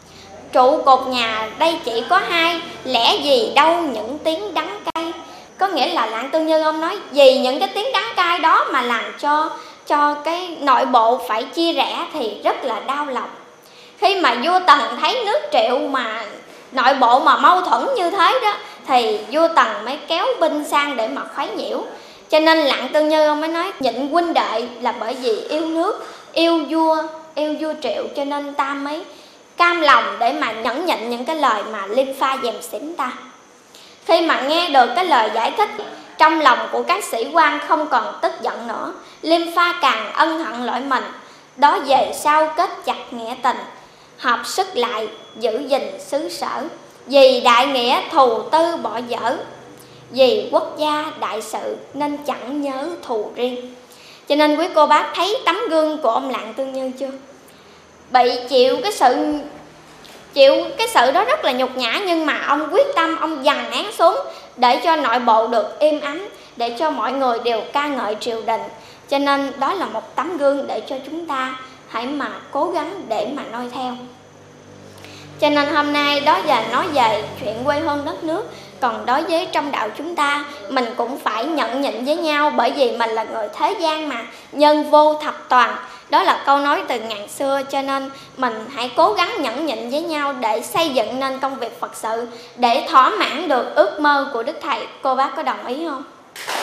trụ cột nhà đây chỉ có hai, lẽ gì đâu những tiếng đắng cay. Có nghĩa là Lạng Tương Như ông nói vì những cái tiếng đắng cay đó mà làm cho cho cái nội bộ phải chia rẽ thì rất là đau lòng. Khi mà vua Tần thấy nước Triệu mà nội bộ mà mâu thuẫn như thế đó, thì vua Tần mới kéo binh sang để mà khuấy nhiễu. Cho nên Lạng Tương Như ông mới nói nhịn huynh đệ là bởi vì yêu nước, yêu vua, yêu vua Triệu, cho nên ta mới cam lòng để mà nhẫn nhịn những cái lời mà Liêm Pha dèm xỉm ta. Khi mà nghe được cái lời giải thích, trong lòng của các sĩ quan không còn tức giận nữa. Liêm Pha càng ân hận lỗi mình, đó về sau kết chặt nghĩa tình, hợp sức lại giữ gìn xứ sở. Vì đại nghĩa thù tư bỏ dở, vì quốc gia đại sự nên chẳng nhớ thù riêng. Cho nên quý cô bác thấy tấm gương của ông Lạng Tương Như chưa? Bị chịu cái sự chịu cái sự đó rất là nhục nhã, nhưng mà ông quyết tâm, ông dằn nén xuống để cho nội bộ được êm ấm, để cho mọi người đều ca ngợi triều đình. Cho nên đó là một tấm gương để cho chúng ta hãy mà cố gắng để mà noi theo. Cho nên hôm nay đó giờ nói về chuyện quê hương đất nước. Còn đối với trong đạo chúng ta, mình cũng phải nhẫn nhịn với nhau, bởi vì mình là người thế gian mà, nhân vô thập toàn. Đó là câu nói từ ngàn xưa, cho nên mình hãy cố gắng nhẫn nhịn với nhau để xây dựng nên công việc Phật sự, để thỏa mãn được ước mơ của Đức Thầy. Cô bác có đồng ý không?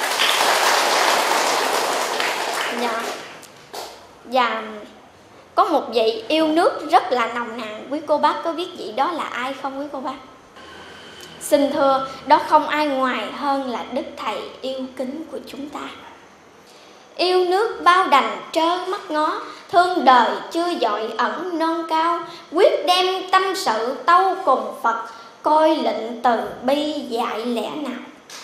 Dạ. Và có một vị yêu nước rất là nồng nàn, quý cô bác có biết vị đó là ai không quý cô bác? Xin thưa, đó không ai ngoài hơn là Đức Thầy yêu kính của chúng ta. Yêu nước bao đành trơ mắt ngó, thương đời chưa dội ẩn non cao, quyết đem tâm sự tâu cùng Phật, coi lệnh từ bi dạy lẽ nào.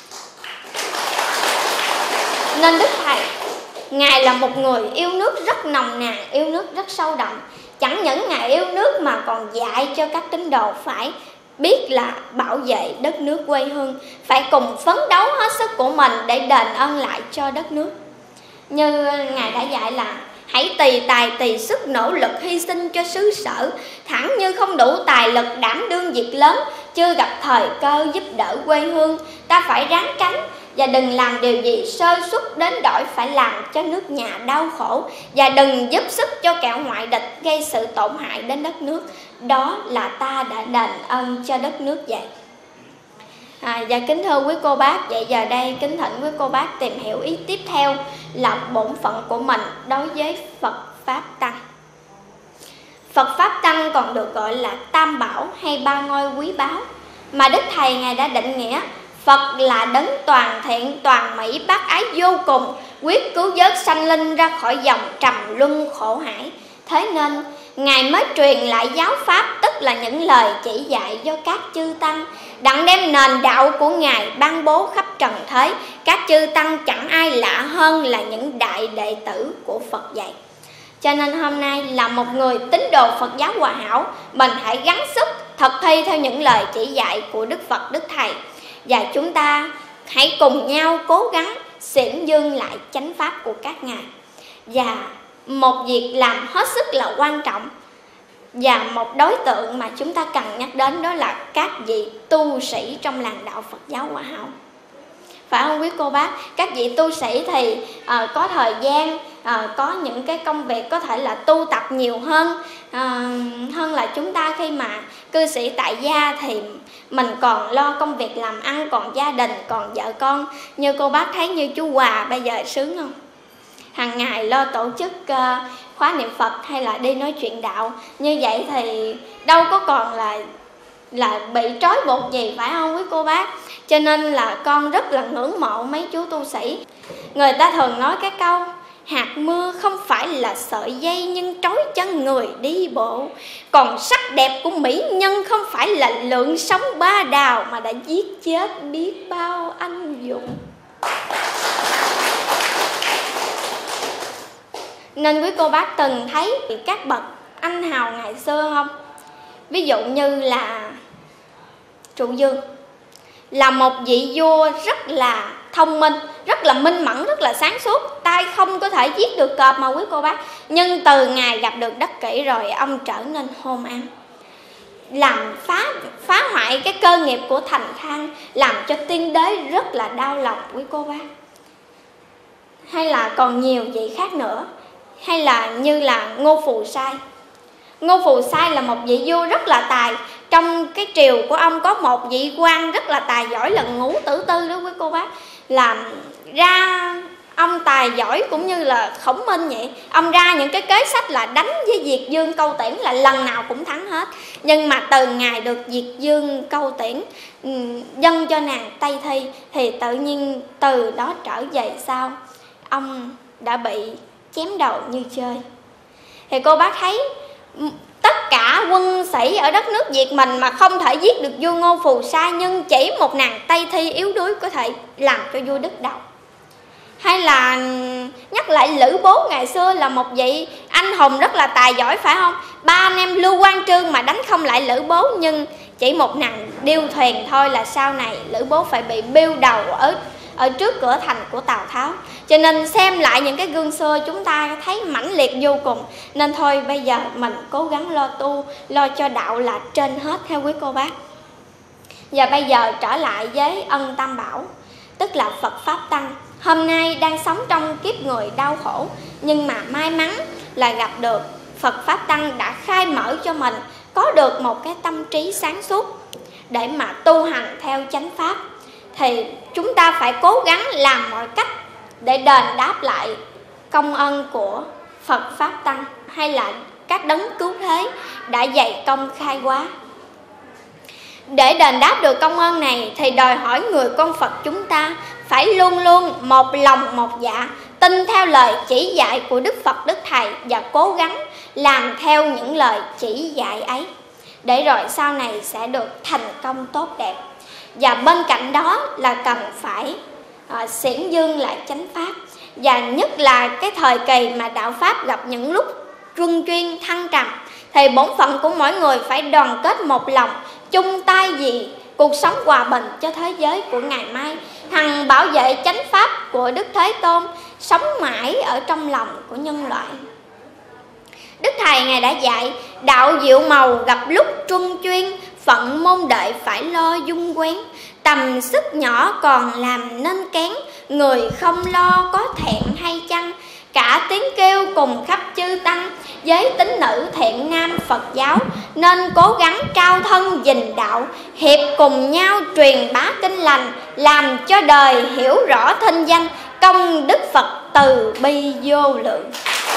Nên Đức Thầy, Ngài là một người yêu nước rất nồng nàn, yêu nước rất sâu đậm. Chẳng những Ngài yêu nước mà còn dạy cho các tín đồ phải biết là bảo vệ đất nước quê hương, phải cùng phấn đấu hết sức của mình để đền ơn lại cho đất nước. Như Ngài đã dạy là hãy tỳ tài tỳ sức nỗ lực hy sinh cho xứ sở, thẳng như không đủ tài lực đảm đương việc lớn, chưa gặp thời cơ giúp đỡ quê hương. Ta phải ráng tránh và đừng làm điều gì sơ suất đến đổi phải làm cho nước nhà đau khổ, và đừng giúp sức cho kẻ ngoại địch gây sự tổn hại đến đất nước. Đó là ta đã đền ơn cho đất nước vậy. À, và kính thưa quý cô bác, vậy giờ đây kính thỉnh quý cô bác tìm hiểu ý tiếp theo là bổn phận của mình đối với Phật Pháp Tăng. Phật Pháp Tăng còn được gọi là Tam Bảo hay ba ngôi quý báu, mà Đức Thầy Ngài đã định nghĩa Phật là đấng toàn thiện, toàn mỹ, bác ái vô cùng, quyết cứu vớt sanh linh ra khỏi dòng trầm luân khổ hải. Thế nên Ngài mới truyền lại giáo pháp, tức là những lời chỉ dạy do các chư tăng, đặng đem nền đạo của Ngài ban bố khắp trần thế. Các chư tăng chẳng ai lạ hơn là những đại đệ tử của Phật dạy. Cho nên hôm nay là một người tín đồ Phật giáo Hòa Hảo, mình hãy gắng sức thực thi theo những lời chỉ dạy của Đức Phật Đức Thầy, và chúng ta hãy cùng nhau cố gắng xiển dương lại chánh pháp của các ngài. Và một việc làm hết sức là quan trọng và một đối tượng mà chúng ta cần nhắc đến, đó là các vị tu sĩ trong làng đạo Phật giáo Hòa Hảo. Phải không quý cô bác? Các vị tu sĩ thì à, có thời gian, à, có những cái công việc có thể là tu tập nhiều hơn à, hơn là chúng ta. Khi mà cư sĩ tại gia thì mình còn lo công việc làm ăn, còn gia đình, còn vợ con. Như cô bác thấy như chú Hòa bây giờ sướng không? Hàng ngày lo tổ chức uh, khóa niệm Phật hay là đi nói chuyện đạo. Như vậy thì đâu có còn là là bị trói buộc gì, phải không quý cô bác? Cho nên là con rất là ngưỡng mộ mấy chú tu sĩ. Người ta thường nói cái câu hạt mưa không phải là sợi dây nhưng trói chân người đi bộ, còn sắc đẹp của mỹ nhân không phải là lượng sống ba đào mà đã giết chết biết bao anh dũng. Nên quý cô bác từng thấy các bậc anh hào ngày xưa không? Ví dụ như là Trụ Dương, là một vị vua rất là thông minh, rất là minh mẫn, rất là sáng suốt, tay không có thể giết được cọp mà quý cô bác. Nhưng từ ngày gặp được Đắc Kỷ rồi, ông trở nên hôn ám, làm phá phá hoại cái cơ nghiệp của Thành Khang, làm cho tiên đế rất là đau lòng quý cô bác. Hay là còn nhiều vị khác nữa, hay là như là Ngô Phù Sai. Ngô Phù Sai là một vị vua rất là tài. Trong cái triều của ông có một vị quan rất là tài giỏi là Ngũ Tử Tư đó quý cô bác. Làm ra ông tài giỏi cũng như là Khổng Minh vậy. Ông ra những cái kế sách là đánh với Diệt Dương Câu Tiễn là lần nào cũng thắng hết. Nhưng mà từ ngày được Diệt Dương Câu Tiễn dâng cho nàng Tây Thi thì tự nhiên từ đó trở về sau ông đã bị chém đầu như chơi. Thì cô bác thấy tất cả quân sĩ ở đất nước Việt mình mà không thể giết được vua Ngô Phù Sai, nhưng chỉ một nàng Tây Thi yếu đuối có thể làm cho vua đứt đầu. Hay là nhắc lại Lữ Bố ngày xưa là một vị anh hùng rất là tài giỏi, phải không? Ba anh em Lưu Quang Trương mà đánh không lại Lữ Bố, nhưng chỉ một nàng điêu thuyền thôi là sau này Lữ Bố phải bị biêu đầu ở ở trước cửa thành của Tào Tháo. Cho nên xem lại những cái gương xưa chúng ta thấy mãnh liệt vô cùng. Nên thôi bây giờ mình cố gắng lo tu, lo cho đạo là trên hết theo quý cô bác. Và bây giờ trở lại với ân Tam Bảo, tức là Phật Pháp Tăng. Hôm nay đang sống trong kiếp người đau khổ, nhưng mà may mắn là gặp được Phật Pháp Tăng đã khai mở cho mình có được một cái tâm trí sáng suốt để mà tu hành theo chánh pháp. Thì chúng ta phải cố gắng làm mọi cách để đền đáp lại công ân của Phật Pháp Tăng hay là các đấng cứu thế đã dày công khai hóa. Để đền đáp được công ơn này thì đòi hỏi người con Phật chúng ta phải luôn luôn một lòng một dạ, tin theo lời chỉ dạy của Đức Phật Đức Thầy và cố gắng làm theo những lời chỉ dạy ấy, để rồi sau này sẽ được thành công tốt đẹp. Và bên cạnh đó là cần phải uh, xiển dương lại chánh pháp. Và nhất là cái thời kỳ mà đạo Pháp gặp những lúc luân chuyên thăng trầm, thì bổn phận của mỗi người phải đoàn kết một lòng, chung tay vì cuộc sống hòa bình cho thế giới của ngày mai, hằng bảo vệ chánh pháp của Đức Thế Tôn sống mãi ở trong lòng của nhân loại. Đức Thầy Ngài đã dạy đạo diệu màu gặp lúc truân chuyên, phận môn đệ phải lo dung quén. Tầm sức nhỏ còn làm nên kén, người không lo có thẹn hay chăng? Cả tiếng kêu cùng khắp chư tăng, giới tín nữ thiện nam Phật giáo, nên cố gắng cao thân gìn đạo, hiệp cùng nhau truyền bá kinh lành, làm cho đời hiểu rõ thanh danh, công đức Phật từ bi vô lượng.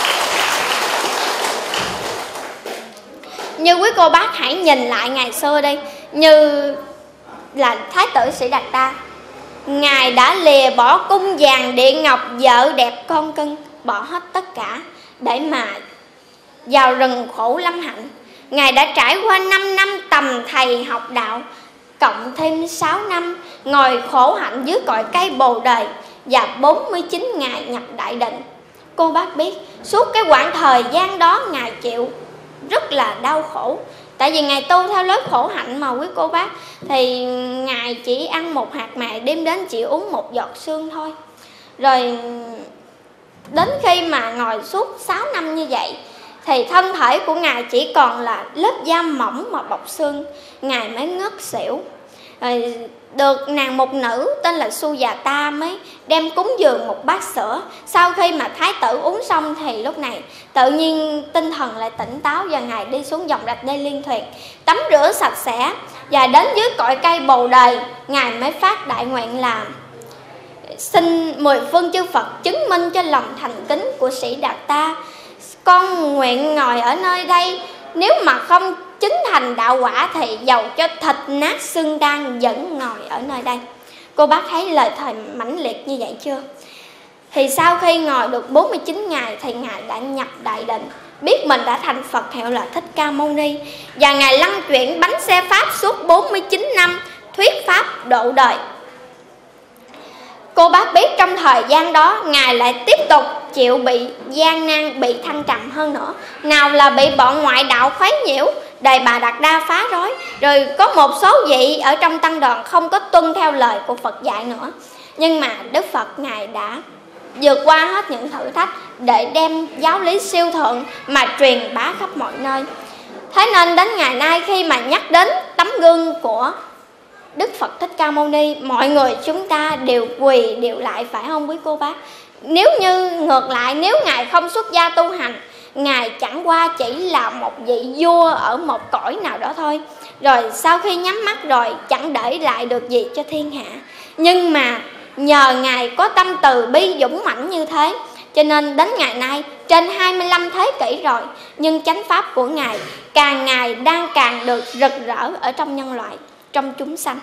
Như quý cô bác hãy nhìn lại ngày xưa đi, như là Thái tử Sĩ Đạt Đa, Ngài đã lìa bỏ cung vàng điện ngọc, vợ đẹp con cưng, bỏ hết tất cả để mà vào rừng khổ lâm hạnh. Ngài đã trải qua năm năm tầm thầy học đạo, cộng thêm sáu năm ngồi khổ hạnh dưới cội cây Bồ Đề, và bốn mươi chín ngày nhập đại định. Cô bác biết suốt cái quãng thời gian đó Ngài chịu rất là đau khổ. Tại vì Ngài tu theo lối khổ hạnh mà quý cô bác, thì Ngài chỉ ăn một hạt mè, đêm đến chỉ uống một giọt sương thôi. Rồi đến khi mà ngồi suốt sáu năm như vậy, thì thân thể của Ngài chỉ còn là lớp da mỏng mà bọc xương. Ngài mới ngất xỉu. Rồi được nàng mục nữ tên là Su Già Ta mới đem cúng dường một bát sữa. Sau khi mà thái tử uống xong thì lúc này tự nhiên tinh thần lại tỉnh táo, và Ngài đi xuống dòng rạch Đê Liên Thuyền, tắm rửa sạch sẽ, và đến dưới cội cây Bồ Đề, Ngài mới phát đại nguyện là xin mười phương chư Phật chứng minh cho lòng thành kính của Sĩ Đạt Ta. Con nguyện ngồi ở nơi đây, nếu mà không chứng thành đạo quả thì dầu cho thịt nát xương tan vẫn ngồi ở nơi đây. Cô bác thấy lời thề mãnh liệt như vậy chưa? Thì sau khi ngồi được bốn mươi chín ngày thì Ngài đã nhập đại định, biết mình đã thành Phật hiệu là Thích Ca Mâu Ni, và Ngài lăn chuyển bánh xe Pháp suốt bốn mươi chín năm thuyết Pháp độ đời. Cô bác biết trong thời gian đó Ngài lại tiếp tục chịu bị gian nan, bị thăng trầm hơn nữa. Nào là bị bọn ngoại đạo khuấy nhiễu, Đề Bà Đạt Đa phá rối, rồi có một số vị ở trong tăng đoàn không có tuân theo lời của Phật dạy nữa. Nhưng mà Đức Phật Ngài đã vượt qua hết những thử thách để đem giáo lý siêu thượng mà truyền bá khắp mọi nơi. Thế nên đến ngày nay khi mà nhắc đến tấm gương của Đức Phật Thích Ca Mâu Ni, mọi người chúng ta đều quỳ đều lại, phải không quý cô bác? Nếu như ngược lại, nếu Ngài không xuất gia tu hành, Ngài chẳng qua chỉ là một vị vua ở một cõi nào đó thôi, rồi sau khi nhắm mắt rồi chẳng để lại được gì cho thiên hạ. Nhưng mà nhờ Ngài có tâm từ bi dũng mãnh như thế, cho nên đến ngày nay trên hai mươi lăm thế kỷ rồi, nhưng chánh pháp của Ngài càng ngày đang càng được rực rỡ ở trong nhân loại, trong chúng sanh.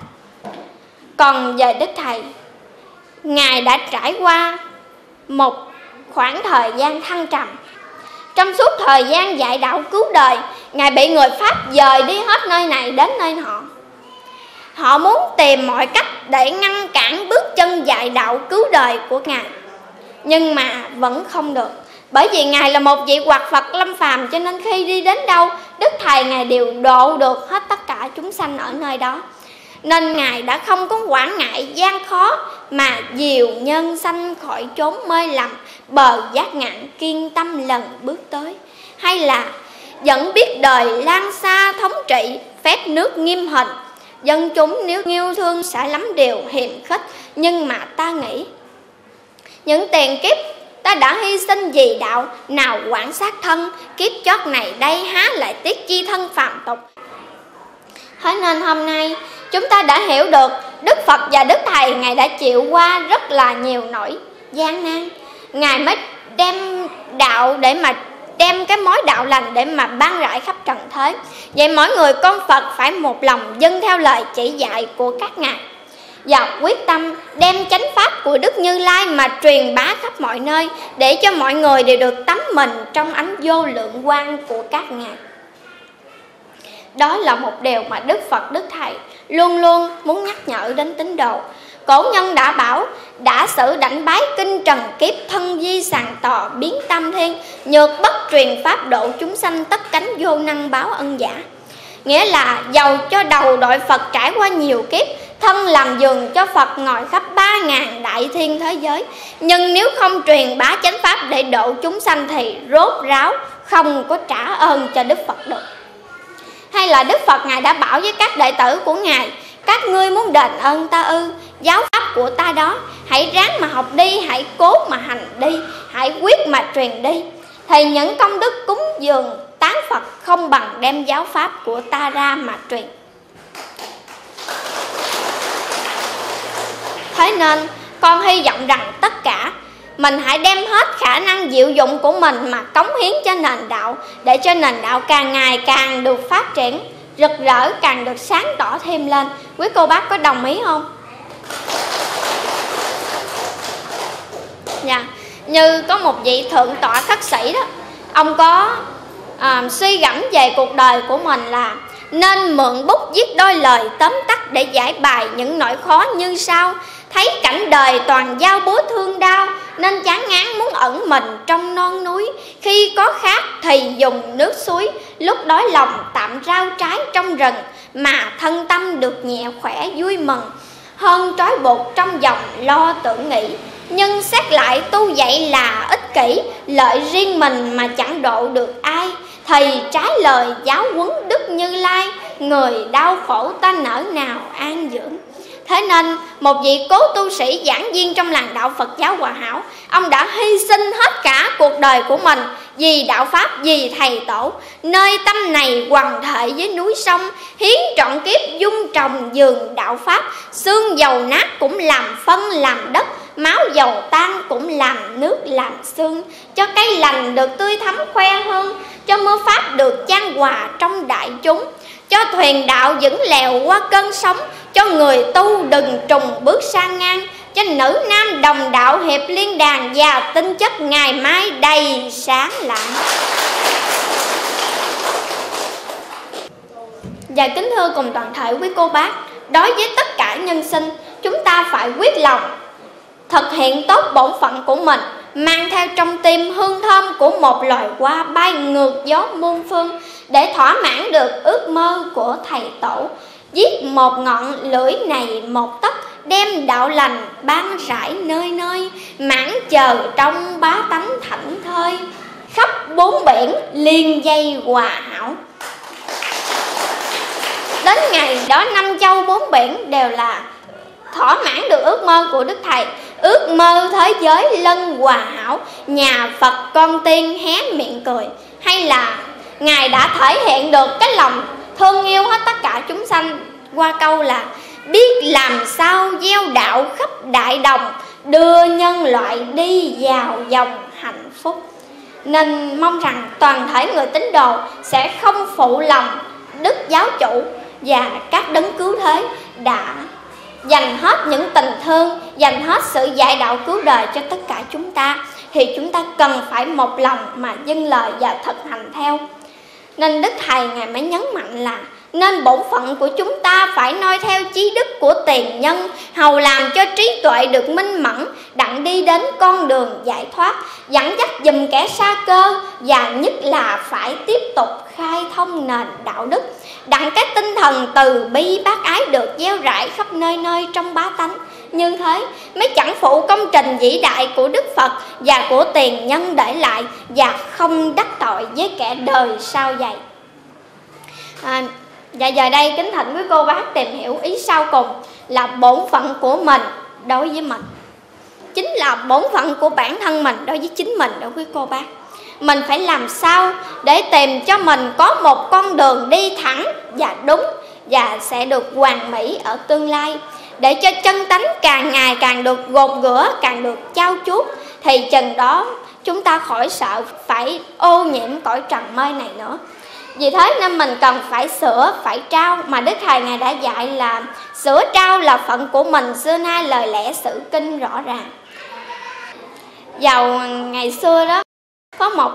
Còn về Đức Thầy, Ngài đã trải qua một khoảng thời gian thăng trầm. Trong suốt thời gian dạy đạo cứu đời, Ngài bị người Pháp dời đi hết nơi này đến nơi họ. Họ muốn tìm mọi cách để ngăn cản bước chân dạy đạo cứu đời của Ngài, nhưng mà vẫn không được. Bởi vì Ngài là một vị hoạt Phật lâm phàm, cho nên khi đi đến đâu, Đức Thầy Ngài đều độ được hết tất cả chúng sanh ở nơi đó. Nên Ngài đã không có quản ngại gian khó, mà dìu nhân sanh khỏi chốn mê lầm, bờ giác ngạn kiên tâm lần bước tới. Hay là vẫn biết đời lan xa thống trị, phép nước nghiêm hình, dân chúng nếu yêu thương sẽ lắm điều hiềm khích. Nhưng mà ta nghĩ những tiền kiếp ta đã hy sinh vì đạo, nào quản sát thân, kiếp chót này đây há lại tiếc chi thân phàm tục. Thế nên hôm nay chúng ta đã hiểu được Đức Phật và Đức Thầy Ngài đã chịu qua rất là nhiều nỗi gian nan. Ngài mới đem đạo để mà đem cái mối đạo lành để mà ban rải khắp trần thế. Vậy mỗi người con Phật phải một lòng dâng theo lời chỉ dạy của các Ngài, và quyết tâm đem chánh pháp của Đức Như Lai mà truyền bá khắp mọi nơi, để cho mọi người đều được tắm mình trong ánh vô lượng quang của các Ngài. Đó là một điều mà Đức Phật Đức Thầy luôn luôn muốn nhắc nhở đến tín đồ. Cổ nhân đã bảo: đã sử đảnh bái kinh trần kiếp, thân di sàng tò biến tam thiên, nhược bất truyền pháp độ chúng sanh, tất cánh vô năng báo ân giả. Nghĩa là dầu cho đầu đội Phật trải qua nhiều kiếp, thân làm giường cho Phật ngồi khắp ba ngàn đại thiên thế giới, nhưng nếu không truyền bá chánh pháp để độ chúng sanh thì rốt ráo không có trả ơn cho Đức Phật được. Hay là Đức Phật Ngài đã bảo với các đệ tử của Ngài: các ngươi muốn đền ơn ta ư? Giáo pháp của ta đó, hãy ráng mà học đi, hãy cố mà hành đi, hãy quyết mà truyền đi. Thì những công đức cúng dường tán Phật không bằng đem giáo pháp của ta ra mà truyền. Thế nên con hy vọng rằng tất cả mình hãy đem hết khả năng diệu dụng của mình mà cống hiến cho nền đạo, để cho nền đạo càng ngày càng được phát triển, rực rỡ, càng được sáng tỏ thêm lên. Quý cô bác có đồng ý không? Dạ, như có một vị thượng tọa khất sĩ đó, ông có à, suy gẫm về cuộc đời của mình là nên mượn bút viết đôi lời tóm tắt để giải bài những nỗi khó như sau: thấy cảnh đời toàn dao búa thương đau, nên chán ngán muốn ẩn mình trong non núi. Khi có khát thì dùng nước suối, lúc đói lòng tạm rau trái trong rừng, mà thân tâm được nhẹ khỏe vui mừng, hơn trói buộc trong vòng lo tưởng nghĩ. Nhưng xét lại tu vậy là ích kỷ, lợi riêng mình mà chẳng độ được ai. Thầy trái lời giáo huấn Đức Như Lai, người đau khổ ta nỡ nào an dưỡng. Thế nên một vị cố tu sĩ giảng viên trong làng đạo Phật giáo Hòa Hảo, ông đã hy sinh hết cả cuộc đời của mình vì đạo pháp, vì thầy tổ. Nơi tâm này hoằng thể với núi sông, hiến trọn kiếp dung trồng vườn đạo pháp. Xương dầu nát cũng làm phân làm đất, máu dầu tan cũng làm nước làm xương. Cho cây lành được tươi thắm khoe hơn, cho mưa pháp được chan hòa trong đại chúng, cho thuyền đạo vững lèo qua cơn sóng, cho người tu đừng trùng bước sang ngang, cho nữ nam đồng đạo hiệp liên đàn, và tinh chất ngày mai đầy sáng lạng. Và kính thưa cùng toàn thể quý cô bác, đối với tất cả nhân sinh, chúng ta phải quyết lòng thực hiện tốt bổn phận của mình, mang theo trong tim hương thơm của một loài hoa bay ngược gió muôn phương, để thỏa mãn được ước mơ của thầy tổ. Giết một ngọn lưỡi này một tấc, đem đạo lành ban rải nơi nơi, mãn chờ trong bá tánh thảnh thơi, khắp bốn biển liên dây hòa hảo. Đến ngày đó năm châu bốn biển đều là thỏa mãn được ước mơ của Đức Thầy. Ước mơ thế giới lân hòa hảo, nhà Phật con tiên hé miệng cười. Hay là Ngài đã thể hiện được cái lòng thương yêu hết tất cả chúng sanh qua câu là biết làm sao gieo đạo khắp đại đồng, đưa nhân loại đi vào dòng hạnh phúc. Nên mong rằng toàn thể người tín đồ sẽ không phụ lòng Đức Giáo Chủ và các đấng cứu thế đã dành hết những tình thương, dành hết sự dạy đạo cứu đời cho tất cả chúng ta. Thì chúng ta cần phải một lòng mà dâng lời và thực hành theo. Nên Đức Thầy Ngài mới nhấn mạnh là nên bổn phận của chúng ta phải noi theo chí đức của tiền nhân, hầu làm cho trí tuệ được minh mẫn, đặng đi đến con đường giải thoát, dẫn dắt dùm kẻ xa cơ, và nhất là phải tiếp tục khai thông nền đạo đức, đặng cái tinh thần từ bi bác ái được gieo rải khắp nơi nơi trong bá tánh. Như thế mới chẳng phụ công trình vĩ đại của Đức Phật và của tiền nhân để lại, và không đắc tội với kẻ đời sau vậy. À, và giờ đây kính thỉnh quý cô bác tìm hiểu ý sau cùng là bổn phận của mình đối với mình. Chính là bổn phận của bản thân mình đối với chính mình đó quý cô bác. Mình phải làm sao để tìm cho mình có một con đường đi thẳng và đúng, và sẽ được hoàn mỹ ở tương lai. Để cho chân tánh càng ngày càng được gột rửa, càng được trau chuốt, thì chừng đó chúng ta khỏi sợ phải ô nhiễm cõi trần mê này nữa. Vì thế nên mình cần phải sửa, phải trao. Mà Đức Thầy Ngài đã dạy là sửa trao là phận của mình, xưa nay lời lẽ sử kinh rõ ràng. Vào ngày xưa đó, có một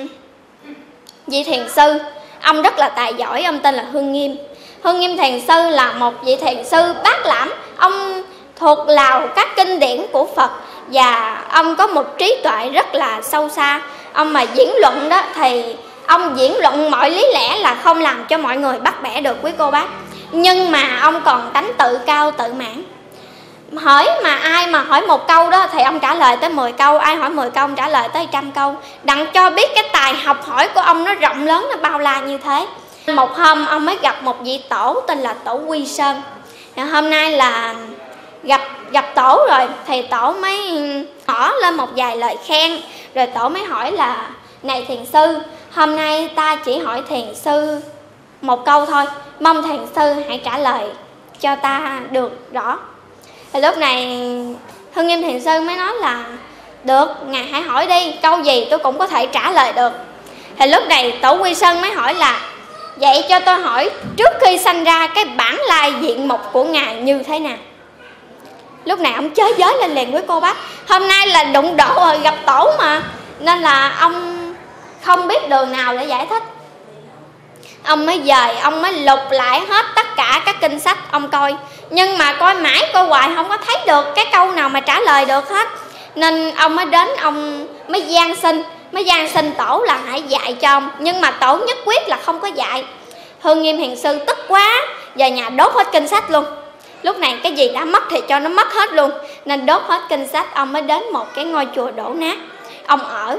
vị thiền sư, ông rất là tài giỏi, ông tên là Hương Nghiêm. Hương Nghiêm thiền sư là một vị thiền sư bát lãm, ông thuộc lào các kinh điển của Phật, và ông có một trí tuệ rất là sâu xa. Ông mà diễn luận đó thì ông diễn luận mọi lý lẽ là không làm cho mọi người bắt bẻ được quý cô bác. Nhưng mà ông còn tánh tự cao tự mãn. Hỏi mà ai mà hỏi một câu đó thì ông trả lời tới mười câu, ai hỏi mười câu ông trả lời tới trăm câu, đặng cho biết cái tài học hỏi của ông nó rộng lớn, nó bao la như thế. Một hôm ông mới gặp một vị tổ tên là tổ Quy Sơn. Hôm nay là gặp gặp tổ rồi thì tổ mới hỏi lên một vài lời khen. Rồi tổ mới hỏi là: này thiền sư, hôm nay ta chỉ hỏi thiền sư một câu thôi, mong thiền sư hãy trả lời cho ta được rõ. Thì lúc này Hưng Nghiêm thiền sư mới nói là: được, ngài hãy hỏi đi, câu gì tôi cũng có thể trả lời được. Thì lúc này tổ Quy Sơn mới hỏi là: vậy cho tôi hỏi, trước khi sanh ra cái bản lai diện mục của ngài như thế nào? Lúc này ông chới giới lên liền với cô bác. Hôm nay là đụng độ rồi, gặp tổ mà, nên là ông không biết đường nào để giải thích. Ông mới dời, ông mới lục lại hết tất cả các kinh sách ông coi, nhưng mà coi mãi coi hoài không có thấy được cái câu nào mà trả lời được hết. Nên ông mới đến, ông mới gian xin mới gian xin tổ là hãy dạy cho ông. Nhưng mà tổ nhất quyết là không có dạy. Hưng Nghiêm thiền sư tức quá, về nhà đốt hết kinh sách luôn. Lúc này cái gì đã mất thì cho nó mất hết luôn, nên đốt hết kinh sách. Ông mới đến một cái ngôi chùa đổ nát, ông ở.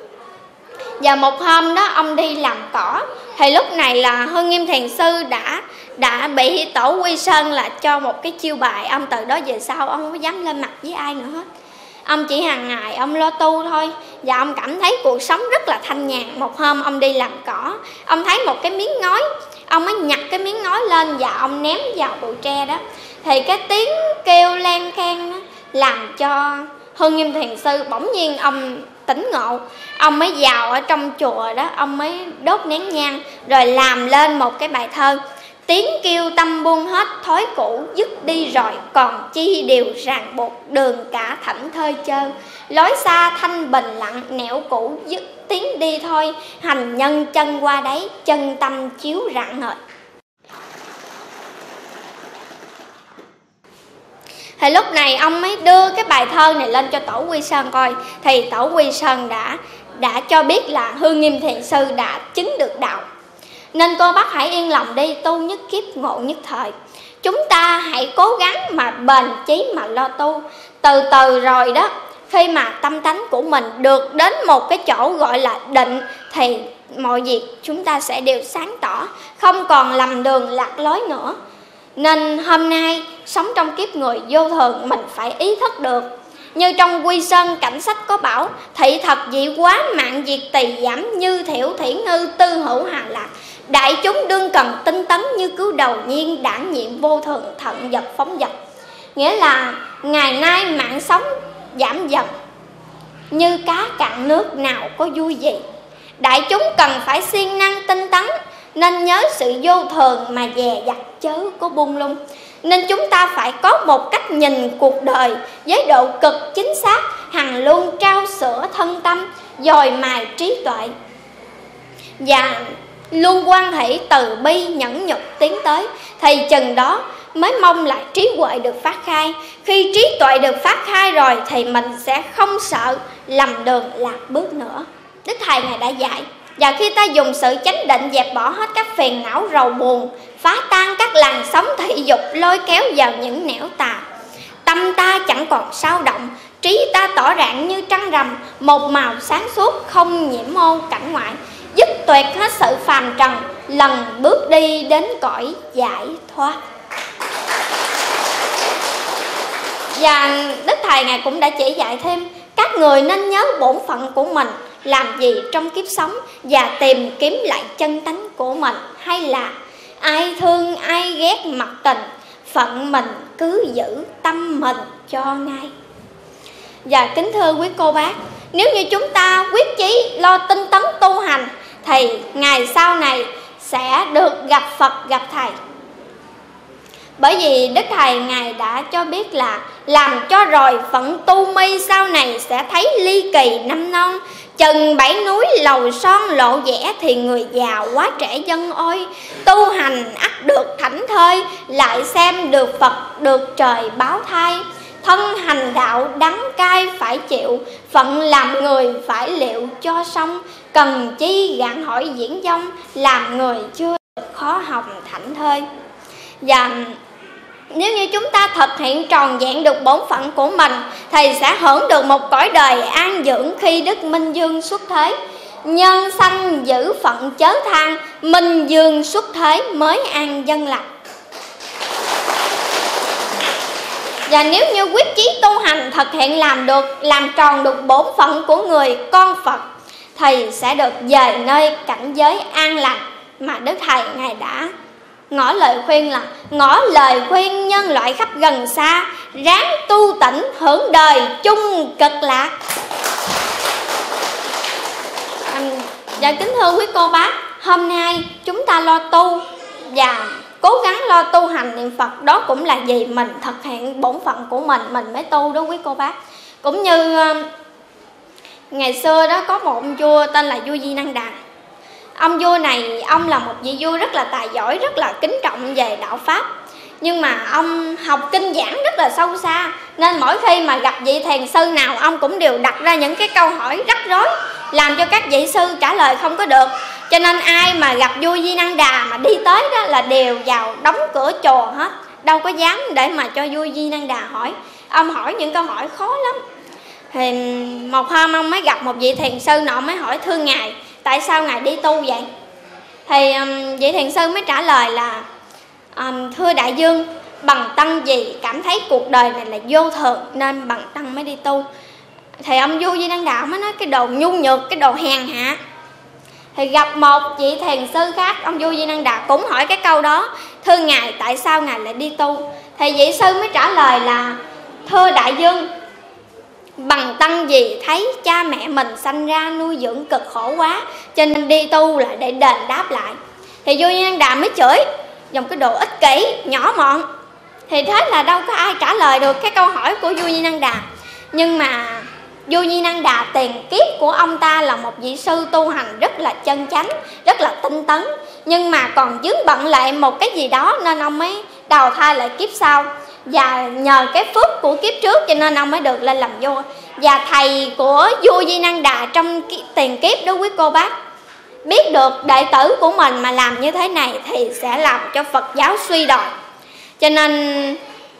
Và một hôm đó ông đi làm cỏ, thì lúc này là Hưng Nghiêm thiền sư đã đã bị tổ Quy Sơn là cho một cái chiêu bài. Ông từ đó về sau ông không có dám lên mặt với ai nữa hết. Ông chỉ hàng ngày ông lo tu thôi. Và ông cảm thấy cuộc sống rất là thanh nhàn. Một hôm ông đi làm cỏ, ông thấy một cái miếng ngói, ông mới nhặt cái miếng ngói lên và ông ném vào bụi tre đó. Thì cái tiếng kêu len keng đó làm cho Hưng Nghiêm thiền sư bỗng nhiên ông tỉnh ngộ. Ông mới vào ở trong chùa đó, ông mới đốt nén nhang rồi làm lên một cái bài thơ: tiếng kêu tâm buông hết, thói cũ dứt đi rồi, còn chi điều ràng buộc, đường cả thảnh thơi chơ. Lối xa thanh bình lặng, nẻo cũ dứt tiến đi thôi, hành nhân chân qua đấy, chân tâm chiếu rạng ngời. Thì lúc này ông mới đưa cái bài thơ này lên cho tổ Quy Sơn coi. Thì tổ Quy Sơn đã đã cho biết là Hưng Nghiêm thiền sư đã chứng được đạo. Nên cô bác hãy yên lòng đi, tu nhất kiếp ngộ nhất thời. Chúng ta hãy cố gắng mà bền chí mà lo tu. Từ từ rồi đó, khi mà tâm tánh của mình được đến một cái chỗ gọi là định, thì mọi việc chúng ta sẽ đều sáng tỏ, không còn lầm đường lạc lối nữa. Nên hôm nay sống trong kiếp người vô thường, mình phải ý thức được. Như trong Quy Sơn cảnh sách có bảo: thị thật dị quá, mạng diệt tỳ giảm, như thiểu thủy ngư, tư hữu hà lạc. Đại chúng đương cần tinh tấn, như cứu đầu nhiên, đản nhiệm vô thường, thận vật phóng vật. Nghĩa là ngày nay mạng sống giảm dần, như cá cạn nước nào có vui gì. Đại chúng cần phải siêng năng tinh tấn, nên nhớ sự vô thường mà dè dặt chớ có buông lung. Nên chúng ta phải có một cách nhìn cuộc đời với độ cực chính xác, hằng luôn trao sữa thân tâm, dồi mài trí tuệ, và luôn quan hệ từ bi nhẫn nhục tiến tới. Thì chừng đó mới mong là trí huệ được phát khai. Khi trí tuệ được phát khai rồi thì mình sẽ không sợ lầm đường lạc bước nữa. Đức Thầy Ngài đã dạy, và khi ta dùng sự chánh định dẹp bỏ hết các phiền não rầu buồn, phá tan các làn sóng thị dục lôi kéo vào những nẻo tà, tâm ta chẳng còn sao động, trí ta tỏ rạng như trăng rằm, một màu sáng suốt không nhiễm ô cảnh ngoại, dứt tuyệt hết sự phàm trần, lần bước đi đến cõi giải thoát. Và Đức Thầy Ngài cũng đã chỉ dạy thêm: các người nên nhớ bổn phận của mình làm gì trong kiếp sống, và tìm kiếm lại chân tánh của mình. Hay là ai thương ai ghét mặc tình, phận mình cứ giữ tâm mình cho ngay. Và kính thưa quý cô bác, nếu như chúng ta quyết chí lo tinh tấn tu hành, thì ngày sau này sẽ được gặp Phật gặp Thầy. Bởi vì Đức Thầy Ngài đã cho biết là làm cho rồi phận tu mi sau này sẽ thấy ly kỳ năm non. Chừng bảy núi lầu son lộ vẻ, thì người già quá trẻ dân ôi. Tu hành ắt được thảnh thơi, lại xem được Phật được trời báo thai. Thân hành đạo đắng cay phải chịu, phận làm người phải liệu cho xong. Cần chi gạn hỏi diễn vong, làm người chưa được khó hồng thảnh thơi. Và nếu như chúng ta thực hiện tròn vẹn được bổn phận của mình, thì sẽ hưởng được một cõi đời an dưỡng khi Đức Minh Dương xuất thế. Nhân sanh giữ Phật phận chớ than, minh dương xuất thế mới an dân lành. Và nếu như quyết chí tu hành thực hiện làm được, làm tròn được bổn phận của người con Phật, thì sẽ được về nơi cảnh giới an lành mà Đức Thầy Ngài đã ngỏ lời khuyên là ngỏ lời khuyên nhân loại khắp gần xa, ráng tu tỉnh hưởng đời chung cực lạc. À, và kính thưa quý cô bác, hôm nay chúng ta lo tu và cố gắng lo tu hành niệm Phật, đó cũng là gì mình thực hiện bổn phận của mình, mình mới tu đó quý cô bác. Cũng như ngày xưa đó có một ông vua tên là vua Di Năng Đà. Ông vua này, ông là một vị vua rất là tài giỏi, rất là kính trọng về đạo Pháp. Nhưng mà ông học kinh giảng rất là sâu xa, nên mỗi khi mà gặp vị thiền sư nào, ông cũng đều đặt ra những cái câu hỏi rắc rối, làm cho các vị sư trả lời không có được. Cho nên ai mà gặp vua Di Năng Đà mà đi tới đó là đều vào đóng cửa chùa hết, đâu có dám để mà cho vua Di Năng Đà hỏi. Ông hỏi những câu hỏi khó lắm. Thì một hôm ông mới gặp một vị thiền sư nọ, mới hỏi thưa ngài, tại sao ngài đi tu vậy? Thì um, vị thiền sư mới trả lời là um, thưa đại vương, bằng tăng gì cảm thấy cuộc đời này là vô thường nên bằng tăng mới đi tu. Thì ông vua Di Năng Đà mới nói cái đồ nhu nhược, cái đồ hèn hạ. Thì gặp một vị thiền sư khác, ông vua Di Năng Đà cũng hỏi cái câu đó, thưa ngài tại sao ngài lại đi tu? Thì vị sư mới trả lời là thưa đại vương, bằng tăng gì thấy cha mẹ mình sanh ra nuôi dưỡng cực khổ quá, cho nên đi tu là để đền đáp lại. Thì vua Di Năng Đà mới chửi dùng cái đồ ích kỷ, nhỏ mọn. Thì thế là đâu có ai trả lời được cái câu hỏi của vua Di Năng Đà. Nhưng mà vua Di Năng Đà tiền kiếp của ông ta là một vị sư tu hành rất là chân chánh, rất là tinh tấn, nhưng mà còn vướng bận lại một cái gì đó nên ông mới đầu thai lại kiếp sau. Và nhờ cái phước của kiếp trước cho nên ông mới được lên làm vua. Và thầy của vua Di Năng Đà trong tiền kiếp đó quý cô bác, biết được đệ tử của mình mà làm như thế này thì sẽ làm cho Phật giáo suy đồi. Cho nên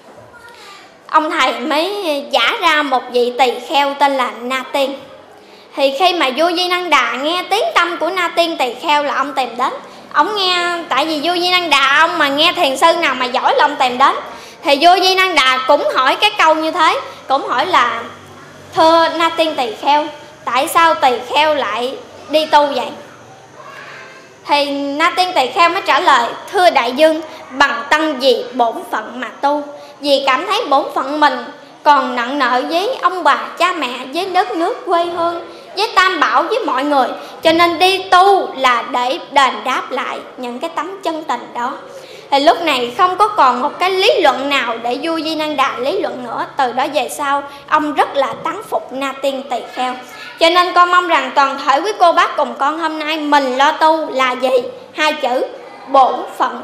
ông thầy mới giả ra một vị tỳ kheo tên là Na Tiên. Thì khi mà vua Di Năng Đà nghe tiếng tâm của Na Tiên tỳ kheo là ông tìm đến. Ông nghe, tại vì vua Di Năng Đà ông mà nghe thiền sư nào mà giỏi là ông tìm đến. Thì vua Di Năng Đà cũng hỏi cái câu như thế, cũng hỏi là thưa Na Tiên tỳ kheo, tại sao tỳ kheo lại đi tu vậy? Thì Na Tiên tỳ kheo mới trả lời, thưa đại vương, bằng tăng vì bổn phận mà tu, vì cảm thấy bổn phận mình còn nặng nợ với ông bà cha mẹ, với đất nước quê hương, với tam bảo, với mọi người, cho nên đi tu là để đền đáp lại những cái tấm chân tình đó. Thì lúc này không có còn một cái lý luận nào để vua Di Năng Đà lý luận nữa. Từ đó về sau ông rất là tán phục Na Tiên tỳ kheo. Cho nên con mong rằng toàn thể quý cô bác cùng con hôm nay mình lo tu là gì? Hai chữ bổn phận.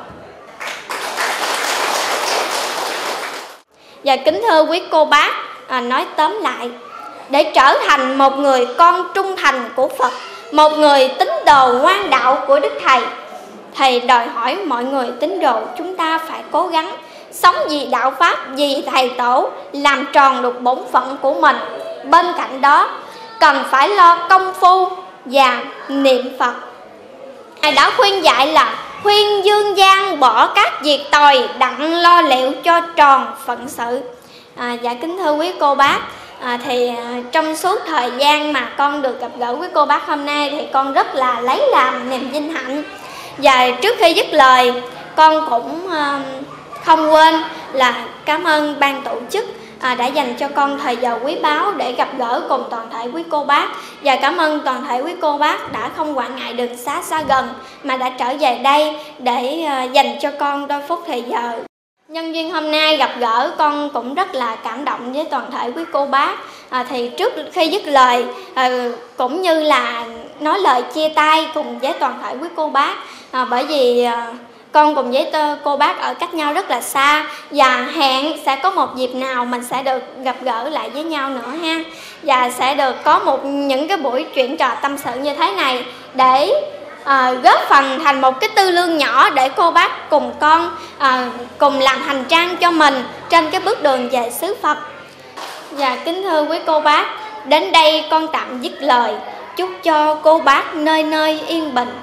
Và kính thưa quý cô bác, à, nói tóm lại, để trở thành một người con trung thành của Phật, một người tín đồ ngoan đạo của Đức Thầy, Thầy đòi hỏi mọi người tín đồ chúng ta phải cố gắng sống vì đạo Pháp, vì Thầy Tổ, làm tròn được bổn phận của mình. Bên cạnh đó cần phải lo công phu và niệm Phật. Thầy đã khuyên dạy là khuyên dương gian bỏ các việc tồi, đặng lo liệu cho tròn phận sự. À, dạ kính thưa quý cô bác, à, thì à, trong suốt thời gian mà con được gặp gỡ quý cô bác hôm nay thì con rất là lấy làm niềm vinh hạnh. Và trước khi dứt lời, con cũng à, không quên là cảm ơn ban tổ chức à, đã dành cho con thời giờ quý báu để gặp gỡ cùng toàn thể quý cô bác. Và cảm ơn toàn thể quý cô bác đã không quản ngại đường xá xa gần mà đã trở về đây để à, dành cho con đôi phút thời giờ. Nhân duyên hôm nay gặp gỡ, con cũng rất là cảm động với toàn thể quý cô bác. À, thì trước khi dứt lời à, cũng như là nói lời chia tay cùng với toàn thể quý cô bác, à, bởi vì à, con cùng với cô bác ở cách nhau rất là xa, và hẹn sẽ có một dịp nào mình sẽ được gặp gỡ lại với nhau nữa ha, và sẽ được có một những cái buổi chuyện trò tâm sự như thế này để À, góp phần thành một cái tư lương nhỏ để cô bác cùng con à, cùng làm hành trang cho mình trên cái bước đường về xứ Phật. Và kính thưa quý cô bác, đến đây con tạm dứt lời, chúc cho cô bác nơi nơi yên bình,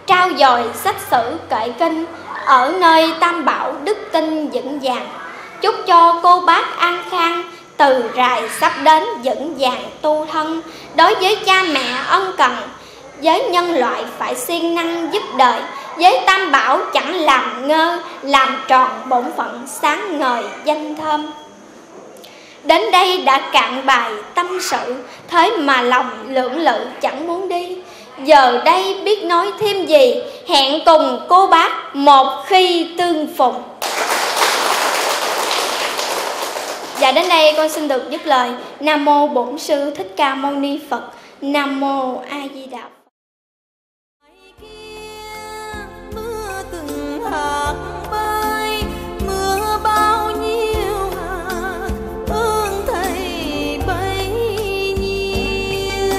trao dồi sách sử kệ kinh ở nơi Tam Bảo đức tin vững vàng. Chúc cho cô bác an khang, từ rày sắp đến vững vàng tu thân. Đối với cha mẹ ân cần, với nhân loại phải siêng năng giúp đời. Với Tam Bảo chẳng làm ngơ, làm tròn bổn phận sáng ngời danh thơm. Đến đây đã cạn bài tâm sự, thế mà lòng lưỡng lự chẳng muốn đi. Giờ đây biết nói thêm gì, hẹn cùng cô bác một khi tương phùng. Và đến đây con xin được dứt lời. Nam mô Bổn Sư Thích Ca Mâu Ni Phật. Nam mô A Di Đà Phật. Mưa từng hạt bay, mưa bao nhiêu hạt, ơn thầy bấy nhiêu.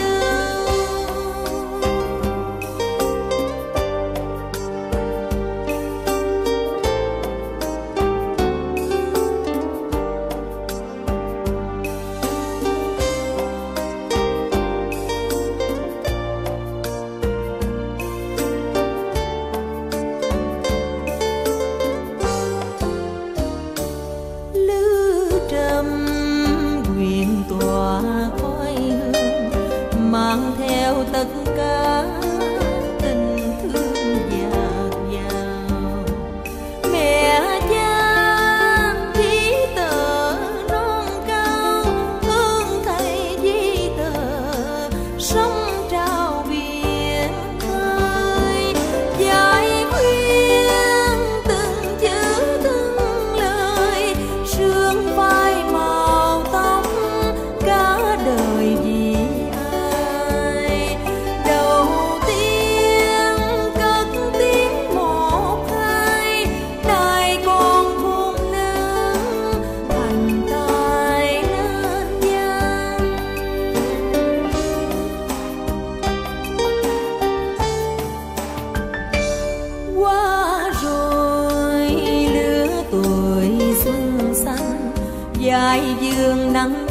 Mang theo tất cả tình thương dạt dào, mẹ cha trí tờ non cao, ơn thầy di tờ sông trào biển khơi. Giải khuyên từng chữ từng lời, sương phai màu tóc cả đời vì dài dương nắng